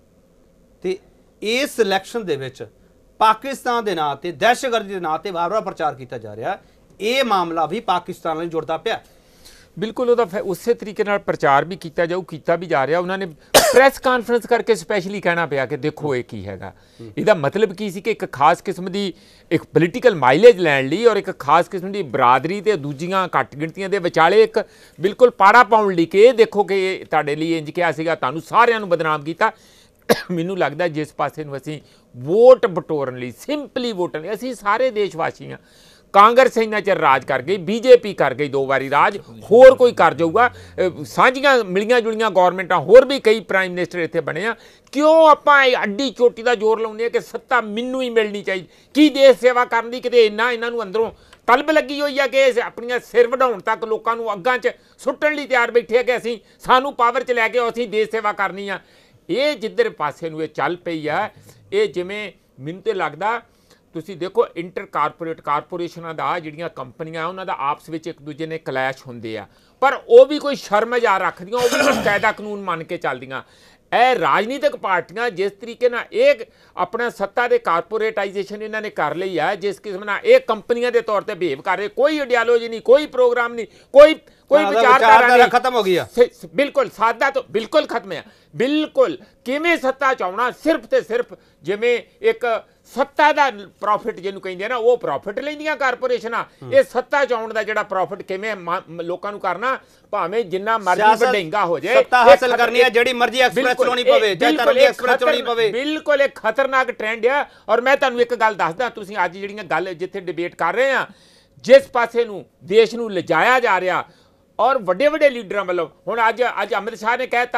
ਤੇ ਇਸ ਇਲੈਕਸ਼ਨ ਦੇ ਵਿੱਚ ਪਾਕਿਸਤਾਨ ਦੇ ਨਾਂ ਤੇ, ਦਹਿਸ਼ਤਗਰਦੀ ਦੇ ਨਾਂ ਤੇ ਵਾਰ-ਵਾਰ ਪ੍ਰਚਾਰ ਕੀਤਾ ਜਾ ਰਿਹਾ, ਇਹ ਮਾਮਲਾ ਵੀ ਪਾਕਿਸਤਾਨ ਨਾਲ ਜੁੜਦਾ ਪਿਆ। ਬਿਲਕੁਲ, ਉਹਦਾ ਉਸੇ ਤਰੀਕੇ ਨਾਲ ਪ੍ਰਚਾਰ ਵੀ ਕੀਤਾ ਜਾਊ, ਕੀਤਾ ਵੀ ਜਾ ਰਿਹਾ। ਉਹਨਾਂ ਨੇ ਪ੍ਰੈਸ ਕਾਨਫਰੰਸ ਕਰਕੇ ਸਪੈਸ਼ਲੀ ਕਹਿਣਾ ਪਿਆ ਕਿ ਦੇਖੋ ਇਹ ਕੀ ਹੈਗਾ। ਇਹਦਾ ਮਤਲਬ ਕੀ ਸੀ ਕਿ ਇੱਕ ਖਾਸ ਕਿਸਮ ਦੀ ਇੱਕ ਪੋਲੀਟੀਕਲ ਮਾਈਲੇਜ ਲੈਣ ਲਈ ਔਰ ਇੱਕ ਖਾਸ ਕਿਸਮ ਦੀ ਬਰਾਦਰੀ ਤੇ ਦੂਜੀਆਂ ਘੱਟ ਗਿਣਤੀਆਂ ਦੇ ਵਿਚਾਲੇ ਇੱਕ ਬਿਲਕੁਲ ਪਾੜਾ ਪਾਉਣ ਲਈ ਕਿ ਇਹ ਦੇਖੋ ਕਿ ਤੁਹਾਡੇ ਲਈ ਇੰਜ ਕਿਹਾ ਸੀਗਾ, ਤੁਹਾਨੂੰ ਸਾਰਿਆਂ ਨੂੰ ਬਦਨਾਮ ਕੀਤਾ। ਮੈਨੂੰ ਲੱਗਦਾ ਜਿਸ ਪਾਸੇ ਨੂੰ ਅਸੀਂ ਵੋਟ ਬਟੋਰਨ ਲਈ, ਸਿੰਪਲੀ ਵੋਟਾਂ ਲਈ, ਅਸੀਂ ਸਾਰੇ ਦੇਸ਼ ਵਾਸੀ ਹਾਂ। ਕਾਂਗਰਸ ਇੰਨਾ ਚਿਰ ਰਾਜ ਕਰ ਗਈ, ਬੀਜੇਪੀ ਕਰ ਗਈ 2 ਵਾਰੀ ਰਾਜ, ਹੋਰ ਕੋਈ ਕਰ ਜਾਊਗਾ। ਸਾਂਝੀਆਂ ਮਿਲੀਆਂ ਜੁਲੀਆਂ ਗੌਰਮੈਂਟਾਂ, ਹੋਰ ਵੀ ਕਈ ਪ੍ਰਾਈਮ ਮਿਨਿਸਟਰ ਇੱਥੇ ਬਣੇ ਆ। ਕਿਉਂ ਆਪਾਂ ਅੱਡੀ ਚੋਟੀ ਦਾ ਜ਼ੋਰ ਲਾਉਂਦੇ ਆ ਕਿ ਸੱਤਾ ਮੈਨੂੰ ਹੀ ਮਿਲਣੀ ਚਾਹੀਦੀ? ਕੀ ਦੇਸ਼ ਸੇਵਾ ਕਰਨ ਦੀ ਕਿਤੇ ਇਹਨਾਂ ਨੂੰ ਅੰਦਰੋਂ ਤਲਬ ਲੱਗੀ ਹੋਈ ਆ ਕਿ ਆਪਣੀਆਂ ਸਿਰ ਵਢਾਉਣ ਤੱਕ ਲੋਕਾਂ ਨੂੰ ਅੱਗਾਂ 'ਚ ਸੁੱਟਣ ਲਈ ਤਿਆਰ ਬੈਠੇ ਆ ਕਿ ਸਾਨੂੰ ਪਾਵਰ 'ਚ ਲੈ ਕੇ ਅਸੀਂ ਦੇਸ਼ ਸੇਵਾ ਕਰਨੀ ਆ। ਇਹ ਜਿੱਧਰ ਪਾਸੇ ਨੂੰ ਇਹ ਚੱਲ ਪਈ ਆ, ਇਹ ਜਿਵੇਂ ਮੈਨੂੰ ਤਾਂ ਲੱਗਦਾ, ਤੁਸੀਂ ਦੇਖੋ ਇੰਟਰ ਕਾਰਪੋਰੇਸ਼ਨਾਂ ਦਾ, ਜਿਹੜੀਆਂ ਕੰਪਨੀਆਂ ਉਹਨਾਂ ਦਾ ਆਪਸ ਵਿੱਚ ਇੱਕ ਦੂਜੇ ਨੇ ਕਲੈਸ਼ ਹੁੰਦੇ ਆ, ਪਰ ਉਹ ਵੀ ਕੋਈ ਸ਼ਰਮ ਜਾ ਰੱਖਦੀਆਂ, ਉਹ ਵੀ ਕਾਇਦਾ ਕਾਨੂੰਨ ਮੰਨ ਕੇ ਚੱਲਦੀਆਂ। ਇਹ ਰਾਜਨੀਤਿਕ ਪਾਰਟੀਆਂ ਜਿਸ ਤਰੀਕੇ ਨਾਲ ਇਹ ਆਪਣਾ ਸੱਤਾ ਦੇ ਕਾਰਪੋਰੇਟਾਈਜੇਸ਼ਨ ਇਹਨਾਂ ਨੇ ਕਰ ਲਈ ਹੈ, ਜਿਸ ਕਿਸਮ ਨਾਲ ਇਹ ਕੰਪਨੀਆਂ ਦੇ ਤੌਰ ਤੇ ਬਿਹੇਵ ਕਰ ਰਹੇ, ਕੋਈ ਆਈਡੀਓਲੋਜੀ ਨਹੀਂ, ਕੋਈ ਪ੍ਰੋਗਰਾਮ ਨਹੀਂ, ਕੋਈ ਵਿਚਾਰਧਾਰਾ ਨਹੀਂ, ਖਤਮ ਹੋ ਗਈ ਆ। ਬਿਲਕੁਲ ਸਾਦਾ ਤੋਂ ਬਿਲਕੁਲ ਖਤਮ ਹੈ। ਬਿਲਕੁਲ ਕਿਵੇਂ ਸੱਤਾ ਚਾਉਣਾ, ਸਿਰਫ ਤੇ ਸਿਰਫ ਜਿਵੇਂ ਇੱਕ ਸੱਤਾ ਦਾ ਪ੍ਰੋਫਿਟ ਜਿਹਨੂੰ ਕਹਿੰਦੇ ਆ ਨਾ, ਉਹ ਪ੍ਰੋਫਿਟ ਲੈਂਦੀਆਂ ਕਾਰਪੋਰੇਸ਼ਨਾਂ। ਇਹ ਸੱਤਾ ਚਾਉਣ ਦਾ ਜਿਹੜਾ ਪ੍ਰੋਫਿਟ ਕਿਵੇਂ ਲੋਕਾਂ ਨੂੰ ਕਰਨਾ, ਭਾਵੇਂ ਜਿੰਨਾ ਮਰਜ਼ੀ ਵਡਿੰਗਾ ਹੋ ਜਾਏ, ਸੱਤਾ ਹਾਸਲ ਕਰਨੀ ਹੈ, ਜਿਹੜੀ ਮਰਜ਼ੀ ਐਕਸਪ੍ਰੈਸ ਚਲਾਉਣੀ ਪਵੇ, ਜਾਂ ਤਰੱਕੀ ਐਕਸਪ੍ਰੈਸ ਚਲਾਉਣੀ ਪਵੇ। ਬਿਲਕੁਲ ਇੱਕ ਖਤਰਨਾਕ ਟ੍ਰੈਂਡ ਆ। ਔਰ ਮੈਂ ਤੁਹਾਨੂੰ ਇੱਕ ਗੱਲ ਦੱਸਦਾ, ਤੁਸੀਂ ਅੱਜ ਜਿਹੜੀਆਂ ਗੱਲ ਜਿੱਥੇ ਡਿਬੇਟ ਕਰ ਰਹੇ ਆ, ਜਿਸ ਪਾਸੇ ਨੂੰ ਦੇਸ਼ ਨੂੰ ਲਿਜਾਇਆ ਜਾ ਰਿਹਾ, ਔਰ ਵੱਡੇ ਵੱਡੇ ਲੀਡਰਾਂ ਵੱਲੋਂ, ਹੁਣ ਅੱਜ ਅਮਿਤ ਸ਼ਾਹ ਨੇ ਕਹਿਤਾ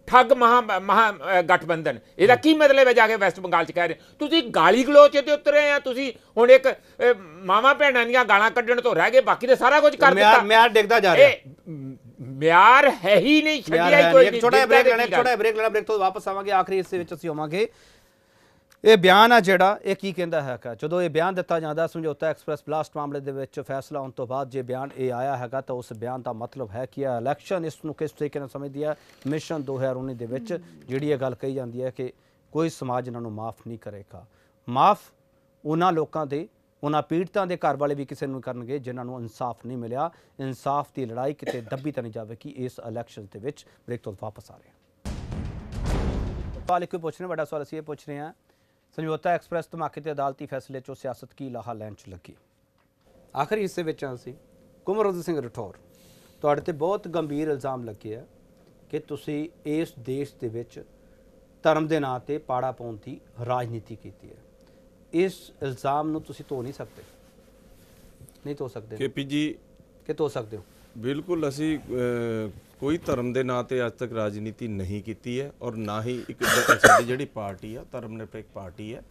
ਠੱਗ ਮਹਾ ਗਠਬੰਧਨ, ਇਹਦਾ ਕੀ ਮਤਲਬ ਹੈ? ਜਾ ਕੇ ਵੈਸਟ ਬੰਗਾਲ 'ਚ ਕਹਿ ਰਹੇ ਤੁਸੀਂ ਗਾਲੀ ਗਲੋਚ ਤੇ ਉਤਰੇ ਆ, ਤੁਸੀਂ ਹੁਣ ਇੱਕ ਮਾਵਾਂ ਭੈਣਾਂ ਦੀਆਂ ਗਾਲਾਂ ਕੱਢਣ ਤੋਂ ਰਹਿ ਗਏ, ਬਾਕੀ ਤੇ ਸਾਰਾ ਕੁਝ ਕਰ ਦਿੱਤਾ। ਮਿਆਰ ਡਿੱਗਦਾ ਜਾ ਰਿਹਾ, ਮਿਆਰ ਹੈ ਹੀ ਨਹੀਂ, ਛੱਡਿਆ ਹੀ ਕੋਈ ਨਹੀਂ। ਛੋਟਾ ਬ੍ਰੇਕ ਲੈਣਾ, ਬ੍ਰੇਕ ਤੋਂ ਵਾਪਸ ਆਵਾਂਗੇ। ਆਖਰੀ ਹਿੱਸੇ ਵਿੱਚ ਅਸੀਂ ਹੋਵਾਂਗੇ ਇਹ ਬਿਆਨ ਆ ਜਿਹੜਾ ਇਹ ਕੀ ਕਹਿੰਦਾ ਹੈਗਾ। ਜਦੋਂ ਇਹ ਬਿਆਨ ਦਿੱਤਾ ਜਾਂਦਾ ਸਮਝੌਤਾ ਐਕਸਪ੍ਰੈਸ ਬਲਾਸਟ ਮਾਮਲੇ ਦੇ ਵਿੱਚ ਫੈਸਲਾ ਹੋਣ ਤੋਂ ਬਾਅਦ ਜੇ ਬਿਆਨ ਇਹ ਆਇਆ ਹੈਗਾ ਤਾਂ ਉਸ ਬਿਆਨ ਦਾ ਮਤਲਬ ਹੈ ਕਿ ਇਲੈਕਸ਼ਨ ਇਸ ਨੂੰ ਕਿਸ ਤਰੀਕੇ ਨਾਲ ਸਮਝਦੀ ਹੈ। ਮਿਸ਼ਨ 2019 ਦੇ ਵਿੱਚ ਜਿਹੜੀ ਇਹ ਗੱਲ ਕਹੀ ਜਾਂਦੀ ਹੈ ਕਿ ਕੋਈ ਸਮਾਜ ਇਹਨਾਂ ਨੂੰ ਮਾਫ ਨਹੀਂ ਕਰੇਗਾ। ਮਾਫ ਉਹਨਾਂ ਲੋਕਾਂ ਦੇ, ਉਹਨਾਂ ਪੀੜਤਾਂ ਦੇ ਘਰ ਵਾਲੇ ਵੀ ਕਿਸੇ ਨੂੰ ਕਰਨਗੇ ਜਿਨ੍ਹਾਂ ਨੂੰ ਇਨਸਾਫ ਨਹੀਂ ਮਿਲਿਆ। ਇਨਸਾਫ ਦੀ ਲੜਾਈ ਕਿਤੇ ਦੱਬੀ ਤਾਂ ਨਹੀਂ ਜਾਵੇਗੀ ਇਸ ਇਲੈਕਸ਼ਨ ਦੇ ਵਿੱਚ। ਬ੍ਰੇਕ ਤੋਂ ਵਾਪਸ ਆ ਰਹੇ ਹਾਂ। ਸਵਾਲ ਇੱਕ ਪੁੱਛ ਰਹੇ, ਵੱਡਾ ਸਵਾਲ ਅਸੀਂ ਇਹ ਪੁੱਛ ਰਹੇ ਹਾਂ, ਸਮਝੌਤਾ ਐਕਸਪ੍ਰੈਸ ਧਮਾਕੇ ਤੇ ਅਦਾਲਤੀ ਫੈਸਲੇ 'ਚੋਂ ਸਿਆਸਤ ਕੀ ਲਾਹਾ ਲੈਣ 'ਚ ਲੱਗੀ। ਆਖਰੀ ਹਿੱਸੇ ਵਿੱਚ ਅਸੀਂ ਕੁਮਰੋਜੀਤ ਸਿੰਘ ਰਠੌਰ, ਤੁਹਾਡੇ ਤੇ ਬਹੁਤ ਗੰਭੀਰ ਇਲਜ਼ਾਮ ਲੱਗੇ ਆ ਕਿ ਤੁਸੀਂ ਇਸ ਦੇਸ਼ ਦੇ ਵਿੱਚ ਧਰਮ ਦੇ ਨਾਂ ਤੇ ਪਾੜਾ ਪਾਉਣ ਦੀ ਰਾਜਨੀਤੀ ਕੀਤੀ ਹੈ। ਇਸ ਇਲਜ਼ਾਮ ਨੂੰ ਤੁਸੀਂ ਧੋ ਨਹੀਂ ਸਕਦੇ? ਨਹੀਂ ਧੋ ਸਕਦੇ? ਕੇਪੀ ਜੀ ਕਿ ਧੋ ਸਕਦੇ ਹੋ? ਬਿਲਕੁਲ, ਅਸੀਂ ਕੋਈ ਧਰਮ ਦੇ ਨਾਂ ਤੇ ਅੱਜ ਤੱਕ ਰਾਜਨੀਤੀ ਨਹੀਂ ਕੀਤੀ ਹੈ ਔਰ ਨਾ ਹੀ ਇੱਕ ਸਾਡੀ ਜਿਹੜੀ ਪਾਰਟੀ ਆ ਧਰਮ ਨਿਰਪੇਖ ਪਾਰਟੀ ਹੈ।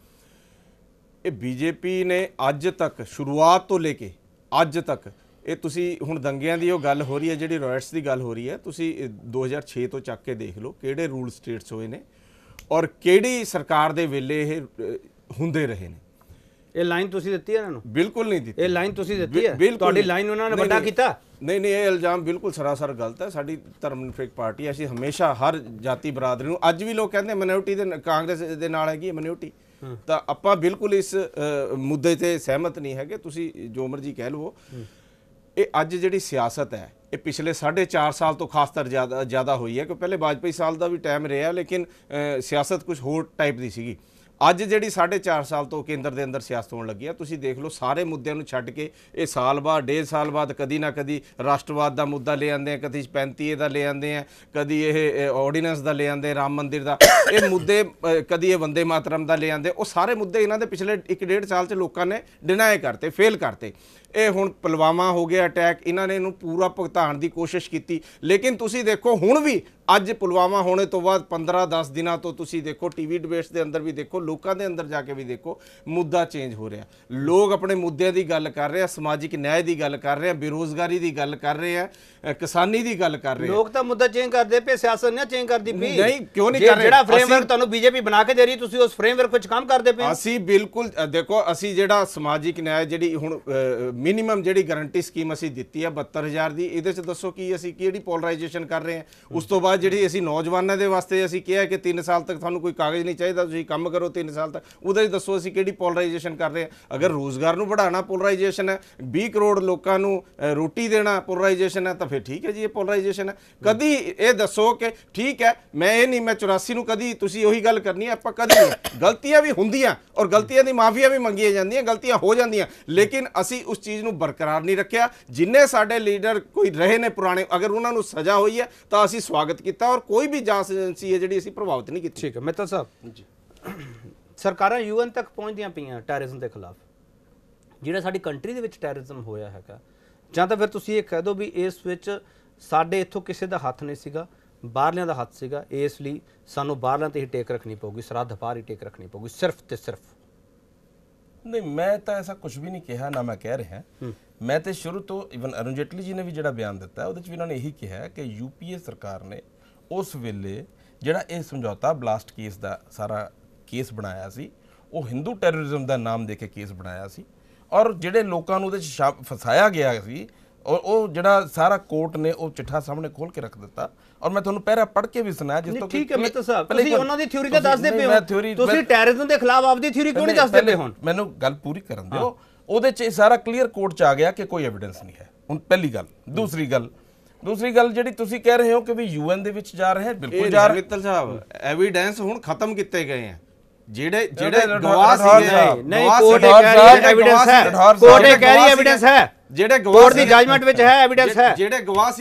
ਇਹ ਬੀਜੇਪੀ ਨੇ ਅੱਜ ਤੱਕ ਸ਼ੁਰੂਆਤ ਤੋਂ ਲੈ ਕੇ ਅੱਜ ਤੱਕ, ਇਹ ਤੁਸੀਂ ਹੁਣ ਦੰਗਿਆਂ ਦੀ ਉਹ ਗੱਲ ਹੋ ਰਹੀ ਹੈ, ਜਿਹੜੀ ਰਾਇਟਸ ਦੀ ਗੱਲ ਹੋ ਰਹੀ ਹੈ, ਤੁਸੀਂ 2006 ਤੋਂ ਚੱਕ ਕੇ ਦੇਖ ਲਓ ਕਿਹੜੇ ਰੂਲ ਸਟੇਟਸ ਹੋਏ ਨੇ ਔਰ ਕਿਹੜੀ ਸਰਕਾਰ ਦੇ ਵੇਲੇ ਇਹ ਹੁੰਦੇ ਰਹੇ ਨੇ। ਇਹ ਲਾਈਨ ਤੁਸੀਂ ਦਿੱਤੀ ਹੈ ਇਹਨਾਂ ਨੂੰ? ਬਿਲਕੁਲ ਨਹੀਂ ਦਿੱਤੀ। ਇਹ ਲਾਈਨ ਤੁਸੀਂ ਦਿੱਤੀ ਹੈ? ਤੁਹਾਡੀ ਲਾਈਨ ਉਹਨਾਂ ਨੇ ਵੱਡਾ ਕੀਤਾ? ਨਹੀਂ, ਇਹ ਇਲਜ਼ਾਮ ਬਿਲਕੁਲ ਸਰਾਸਰ ਗਲਤ ਹੈ। ਸਾਡੀ ਧਰਮ ਨਿਰਪੇਖ ਪਾਰਟੀ, ਅਸੀਂ ਹਮੇਸ਼ਾ ਹਰ ਜਾਤੀ ਬਰਾਦਰੀ ਨੂੰ, ਅੱਜ ਵੀ ਲੋਕ ਕਹਿੰਦੇ ਮਿਨੋਰਟੀ ਦੇ ਕਾਂਗਰਸ ਦੇ ਨਾਲ ਹੈਗੀ ਮਿਨੋਰਟੀ, ਤਾਂ ਆਪਾਂ ਬਿਲਕੁਲ ਇਸ ਮੁੱਦੇ ਤੇ ਸਹਿਮਤ ਨਹੀਂ ਹੈਗੇ। ਤੁਸੀਂ ਜੋ ਮਰਜ਼ੀ ਕਹਿ ਲਵੋ, ਇਹ ਅੱਜ ਜਿਹੜੀ ਸਿਆਸਤ ਹੈ ਇਹ ਪਿਛਲੇ 4.5 ਸਾਲ ਤੋਂ ਖਾਸ ਤੌਰ ਜ਼ਿਆਦਾ ਹੋਈ ਹੈ, ਕਿ ਪਹਿਲੇ ਵਾਜਪਾਈ ਸਾਲ ਦਾ ਵੀ ਟਾਈਮ ਰਿਹਾ ਲੇਕਿਨ ਸਿਆਸਤ ਕੁਝ ਹੋਰ ਟਾਈਪ ਦੀ ਸੀਗੀ। ਅੱਜ ਜਿਹੜੀ 4.5 ਸਾਲ ਤੋਂ ਕੇਂਦਰ ਦੇ ਅੰਦਰ ਸਿਆਸਤ ਹੋਣ ਲੱਗੀ ਆ, ਤੁਸੀਂ ਦੇਖ ਲਓ ਸਾਰੇ ਮੁੱਦਿਆਂ ਨੂੰ ਛੱਡ ਕੇ ਇਹ ਸਾਲ ਬਾਅਦ 1.5 ਸਾਲ ਬਾਅਦ ਕਦੀ ਨਾ ਕਦੀ ਰਾਸ਼ਟਰਵਾਦ ਦਾ ਮੁੱਦਾ ਲੈ ਆਉਂਦੇ ਆ, ਕਦੀ 35 ਦਾ ਲੈ ਆਉਂਦੇ ਆ, ਕਦੀ ਇਹ ਆਰਡੀਨੈਂਸ ਦਾ ਲੈ ਆਉਂਦੇ, ਰਾਮ ਮੰਦਿਰ ਦਾ ਇਹ ਮੁੱਦੇ, ਕਦੀ ਇਹ ਵੰਦੇ ਮਾਤਰਮ ਦਾ ਲੈ ਆਉਂਦੇ। ਉਹ ਸਾਰੇ ਮੁੱਦੇ ਇਹਨਾਂ ਦੇ ਪਿਛਲੇ 1.5 ਸਾਲ 'ਚ ਲੋਕਾਂ ਨੇ ਡਿਨਾਈ ਕਰਤੇ, ਫੇਲ ਕਰਤੇ। ਇਹ ਹੁਣ ਪੁਲਵਾਮਾ ਹੋ ਗਿਆ ਅਟੈਕ, ਇਹਨਾਂ ਨੇ ਇਹਨੂੰ ਪੂਰਾ ਭੁਗਤਾਉਣ ਦੀ ਕੋਸ਼ਿਸ਼ ਕੀਤੀ, ਲੇਕਿਨ ਤੁਸੀਂ ਦੇਖੋ ਹੁਣ ਵੀ ਅੱਜ ਪੁਲਵਾਮਾ ਹੋਣੇ ਤੋਂ ਬਾਅਦ 15-10 ਦਿਨਾਂ ਤੋਂ ਤੁਸੀਂ ਦੇਖੋ ਟੀਵੀ ਡਿਬੇਟਸ ਦੇ ਅੰਦਰ ਵੀ ਦੇਖੋ, ਲੋਕਾਂ ਦੇ ਅੰਦਰ ਜਾ ਕੇ ਵੀ ਦੇਖੋ, ਮੁੱਦਾ ਚੇਂਜ ਹੋ ਰਿਹਾ। ਲੋਕ ਆਪਣੇ ਮੁੱਦਿਆਂ ਦੀ ਗੱਲ ਕਰ ਰਹੇ ਆ, ਸਮਾਜਿਕ ਨਿਆਂ ਦੀ ਗੱਲ ਕਰ ਰਹੇ ਆ, ਬੇਰੋਜ਼ਗਾਰੀ ਦੀ ਗੱਲ ਕਰ ਰਹੇ ਆ, ਕਿਸਾਨੀ ਦੀ ਗੱਲ ਕਰ ਰਹੇ ਆ। ਲੋਕ ਤਾਂ ਮੁੱਦਾ ਚੇਂਜ ਕਰਦੇ ਪਏ, ਸਿਆਸਤ ਨਹੀਂ ਚੇਂਜ ਕਰਦੀ ਪਈ। ਨਹੀਂ, ਕਿਉਂ ਨਹੀਂ ਕਰ ਰਹੇ? ਜਿਹੜਾ ਫਰੇਮਵਰਕ ਤੁਹਾਨੂੰ ਬੀਜੇਪੀ ਬਣਾ ਕੇ ਦੇ ਰਹੀ, ਤੁਸੀਂ ਉਸ ਫਰੇਮਵਰਕ ਵਿੱਚ ਕੰਮ ਕਰਦੇ ਪਏ। ਅਸੀਂ ਬਿਲਕੁਲ ਦੇਖੋ, ਅਸੀਂ ਜਿਹੜਾ ਸਮਾਜਿਕ ਨਿਆਂ ਜਿਹੜੀ ਹੁਣ ਮਿਨੀਮਮ ਜਿਹੜੀ ਗਾਰੰਟੀ ਸਕੀਮ ਅਸੀਂ ਦਿੱਤੀ ਹੈ 72,000 ਦੀ, ਇਹਦੇ 'ਚ ਦੱਸੋ ਕਿ ਅਸੀਂ ਕਿਹੜੀ ਪੋਲਰਾਈਜੇਸ਼ਨ ਕਰ ਰਹੇ ਹਾਂ। ਉਸ ਤੋਂ ਬਾਅਦ ਜਿਹੜੀ ਅਸੀਂ ਨੌਜਵਾਨਾਂ ਦੇ ਵਾਸਤੇ ਅਸੀਂ ਕਿਹਾ ਕਿ 3 ਸਾਲ ਤੱਕ ਤੁਹਾਨੂੰ ਕੋਈ ਕਾਗਜ਼ ਨਹੀਂ ਚਾਹੀਦਾ, ਤੁਸੀਂ ਕੰਮ ਕਰੋ 3 ਸਾਲ ਤੱਕ, ਉਹਦੇ 'ਚ ਦੱਸੋ ਅਸੀਂ ਕਿਹੜੀ ਪੋਲਰਾਈਜੇਸ਼ਨ ਕਰ ਰਹੇ ਹਾਂ। ਅਗਰ ਰੋਜ਼ਗਾਰ ਨੂੰ ਵਧਾਉਣਾ ਪੋਲਰਾਈਜੇਸ਼ਨ ਹੈ, 20 ਕਰੋੜ ਲੋਕਾਂ ਨੂੰ ਰੋਟੀ ਦੇਣਾ ਪੋਲਰਾਈਜੇਸ਼ਨ ਹੈ, ਤਾਂ ਫਿਰ ਠੀਕ ਹੈ ਜੀ, ਇਹ ਪੋਲਰਾਈਜੇਸ਼ਨ ਹੈ। ਕਦੀ ਇਹ ਦੱਸੋ ਕਿ ਠੀਕ ਹੈ, ਮੈਂ ਇਹ ਨਹੀਂ, ਮੈਂ 84 ਨੂੰ ਕਦੀ ਤੁਸੀਂ ਉਹੀ ਗੱਲ ਕਰਨੀ ਹੈ, ਆਪਾਂ ਕਦੀ ਨਹੀਂ। ਗਲਤੀਆਂ ਵੀ ਹੁੰਦੀਆਂ ਔਰ ਗਲਤੀਆਂ ਦੀ ਮਾਫੀਆਂ ਵੀ ਮੰਗੀਆਂ ਜਾਂਦੀਆਂ, ਗਲਤੀਆਂ ਹੋ ਜਾਂਦੀਆਂ, ਲੇਕਿਨ ਅਸੀਂ ਉਸ ਚੀਜ਼ ਨੂੰ ਬਰਕਰਾਰ ਨਹੀਂ ਰੱਖਿਆ। ਜਿੰਨੇ ਸਾਡੇ ਲੀਡਰ ਕੋਈ ਰਹੇ ਨੇ ਪੁਰਾਣੇ, ਅਗਰ ਉਹਨਾਂ ਨੂੰ ਸਜ਼ਾ ਹੋਈ ਹੈ ਤਾਂ ਅਸੀਂ ਸਵਾਗਤ ਕੀਤਾ ਔਰ ਕੋਈ ਵੀ ਜਾਂਚ ਏਜੰਸੀ ਹੈ ਜਿਹੜੀ ਅਸੀਂ ਪ੍ਰਭਾਵਿਤ ਨਹੀਂ ਕੀਤੀ। ਠੀਕ ਹੈ ਮਿੱਤਲ ਸਾਹਿਬ ਜੀ, ਸਰਕਾਰਾਂ UN ਤੱਕ ਪਹੁੰਚਦੀਆਂ ਪਈਆਂ ਟੈਰਰਿਜ਼ਮ ਦੇ ਖਿਲਾਫ। ਜਿਹੜਾ ਸਾਡੀ ਕੰਟਰੀ ਦੇ ਵਿੱਚ ਟੈਰਰਿਜ਼ਮ ਹੋਇਆ ਹੈਗਾ, ਜਾਂ ਤਾਂ ਫਿਰ ਤੁਸੀਂ ਇਹ ਕਹਿ ਦਿਓ ਵੀ ਇਸ ਵਿੱਚ ਸਾਡੇ ਇੱਥੋਂ ਕਿਸੇ ਦਾ ਹੱਥ ਨਹੀਂ ਸੀਗਾ, ਬਾਹਰਲਿਆਂ ਦਾ ਹੱਥ ਸੀਗਾ, ਇਸ ਲਈ ਸਾਨੂੰ ਬਾਹਰਲਿਆਂ ਤੇ ਹੀ ਟੇਕ ਰੱਖਣੀ ਪਊਗੀ, ਸਰਹੱਦ ਪਾਰ ਹੀ ਟੇਕ ਰੱਖਣੀ ਪਊਗੀ, ਸਿਰਫ ਤੇ ਸਿਰਫ। ਨਹੀਂ, ਮੈਂ ਤਾਂ ਐਸਾ ਕੁਝ ਵੀ ਨਹੀਂ ਕਿਹਾ, ਨਾ ਮੈਂ ਕਹਿ ਰਿਹਾ। ਮੈਂ ਤੇ ਸ਼ੁਰੂ ਤੋਂ ਇਵਨ ਅਰੁਣ ਜੇਟਲੀ ਜੀ ਨੇ ਵੀ ਜਿਹੜਾ ਬਿਆਨ ਦਿੱਤਾ ਉਹਦੇ 'ਚ ਵੀ ਇਹਨਾਂ ਨੇ ਇਹੀ ਕਿਹਾ ਕਿ UPA ਸਰਕਾਰ ਨੇ ਉਸ ਵੇਲੇ ਜਿਹੜਾ ਇਹ ਸਮਝੌਤਾ ਬਲਾਸਟ ਕੇਸ ਦਾ ਸਾਰਾ ਕੇਸ ਬਣਾਇਆ ਸੀ, ਉਹ ਹਿੰਦੂ ਟੈਰਰਿਜ਼ਮ ਦਾ ਨਾਮ ਦੇ ਕੇ ਕੇਸ ਬਣਾਇਆ ਸੀ, ਔਰ ਜਿਹੜੇ ਲੋਕਾਂ ਨੂੰ ਉਹਦੇ 'ਚ ਫਸਾਇਆ ਗਿਆ ਸੀ, ਔਰ ਉਹ ਜਿਹੜਾ ਸਾਰਾ ਕੋਰਟ ਨੇ ਉਹ ਚਿੱਠਾ ਸਾਹਮਣੇ ਖੋਲ ਕੇ ਰੱਖ ਦਿੱਤਾ। ਔਰ ਮੈਂ ਤੁਹਾਨੂੰ ਪਹਿਰਾ ਪੜ੍ਹ ਕੇ ਵੀ ਸੁਣਾਇਆ, ਜਿਸ ਤੋਂ ਠੀਕ ਹੈ ਮਿੱਤਲ ਸਾਹਿਬ, ਤੁਸੀਂ ਉਹਨਾਂ ਦੀ ਥਿਊਰੀ ਤਾਂ ਦੱਸਦੇ ਪਏ ਹੋ, ਤੁਸੀਂ ਟੈਰਰਿਜ਼ਮ ਦੇ ਖਿਲਾਫ ਆਪਦੀ ਥਿਊਰੀ ਕਿਉਂ ਨਹੀਂ ਦੱਸਦੇ ਪਏ? ਹੁਣ ਮੈਨੂੰ ਗੱਲ ਪੂਰੀ ਕਰਨ ਦਿਓ। ਉਹਦੇ 'ਚ ਸਾਰਾ ਕਲੀਅਰ ਕੋਰਟ 'ਚ ਆ ਗਿਆ ਕਿ ਕੋਈ ਐਵੀਡੈਂਸ ਨਹੀਂ ਹੈ। ਹੁਣ ਪਹਿਲੀ ਗੱਲ। ਦੂਸਰੀ ਗੱਲ ਜਿਹੜੀ ਤੁਸੀਂ ਕਹਿ ਰਹੇ ਹੋ ਕਿ ਵੀ UN ਦੇ ਵਿੱਚ ਜਾ ਰਹੇ ਹੈ, ਬਿਲਕੁਲ ਜਾ ਰਹੇ ਮਿੱਤਲ ਸਾਹਿਬ। ਐਵੀਡੈਂਸ ਹੁਣ ਖਤਮ ਕੀਤੇ ਗਏ ਆ, ਜਿਹੜੇ ਗਵਾਹ ਸੀਗੇ। ਨਹੀਂ, ਕੋਰਟ ਕਹਿ ਰਹੀ ਹੈ ਐਵੀਡੈਂਸ ਹੈ, ਕੋਰਟ ਕਹਿ ਰਹੀ ਹੈ ਐਵੀਡੈਂਸ ਹੈ, ਜਿਹੜੇ ਕੋਰਟ ਦੀ ਜਜਮੈਂਟ ਵਿੱਚ ਹੈ ਐਵੀਡੈਂਸ ਹੈ। ਜਿਹੜੇ ਗਵਾਹ ਸੀਗੇ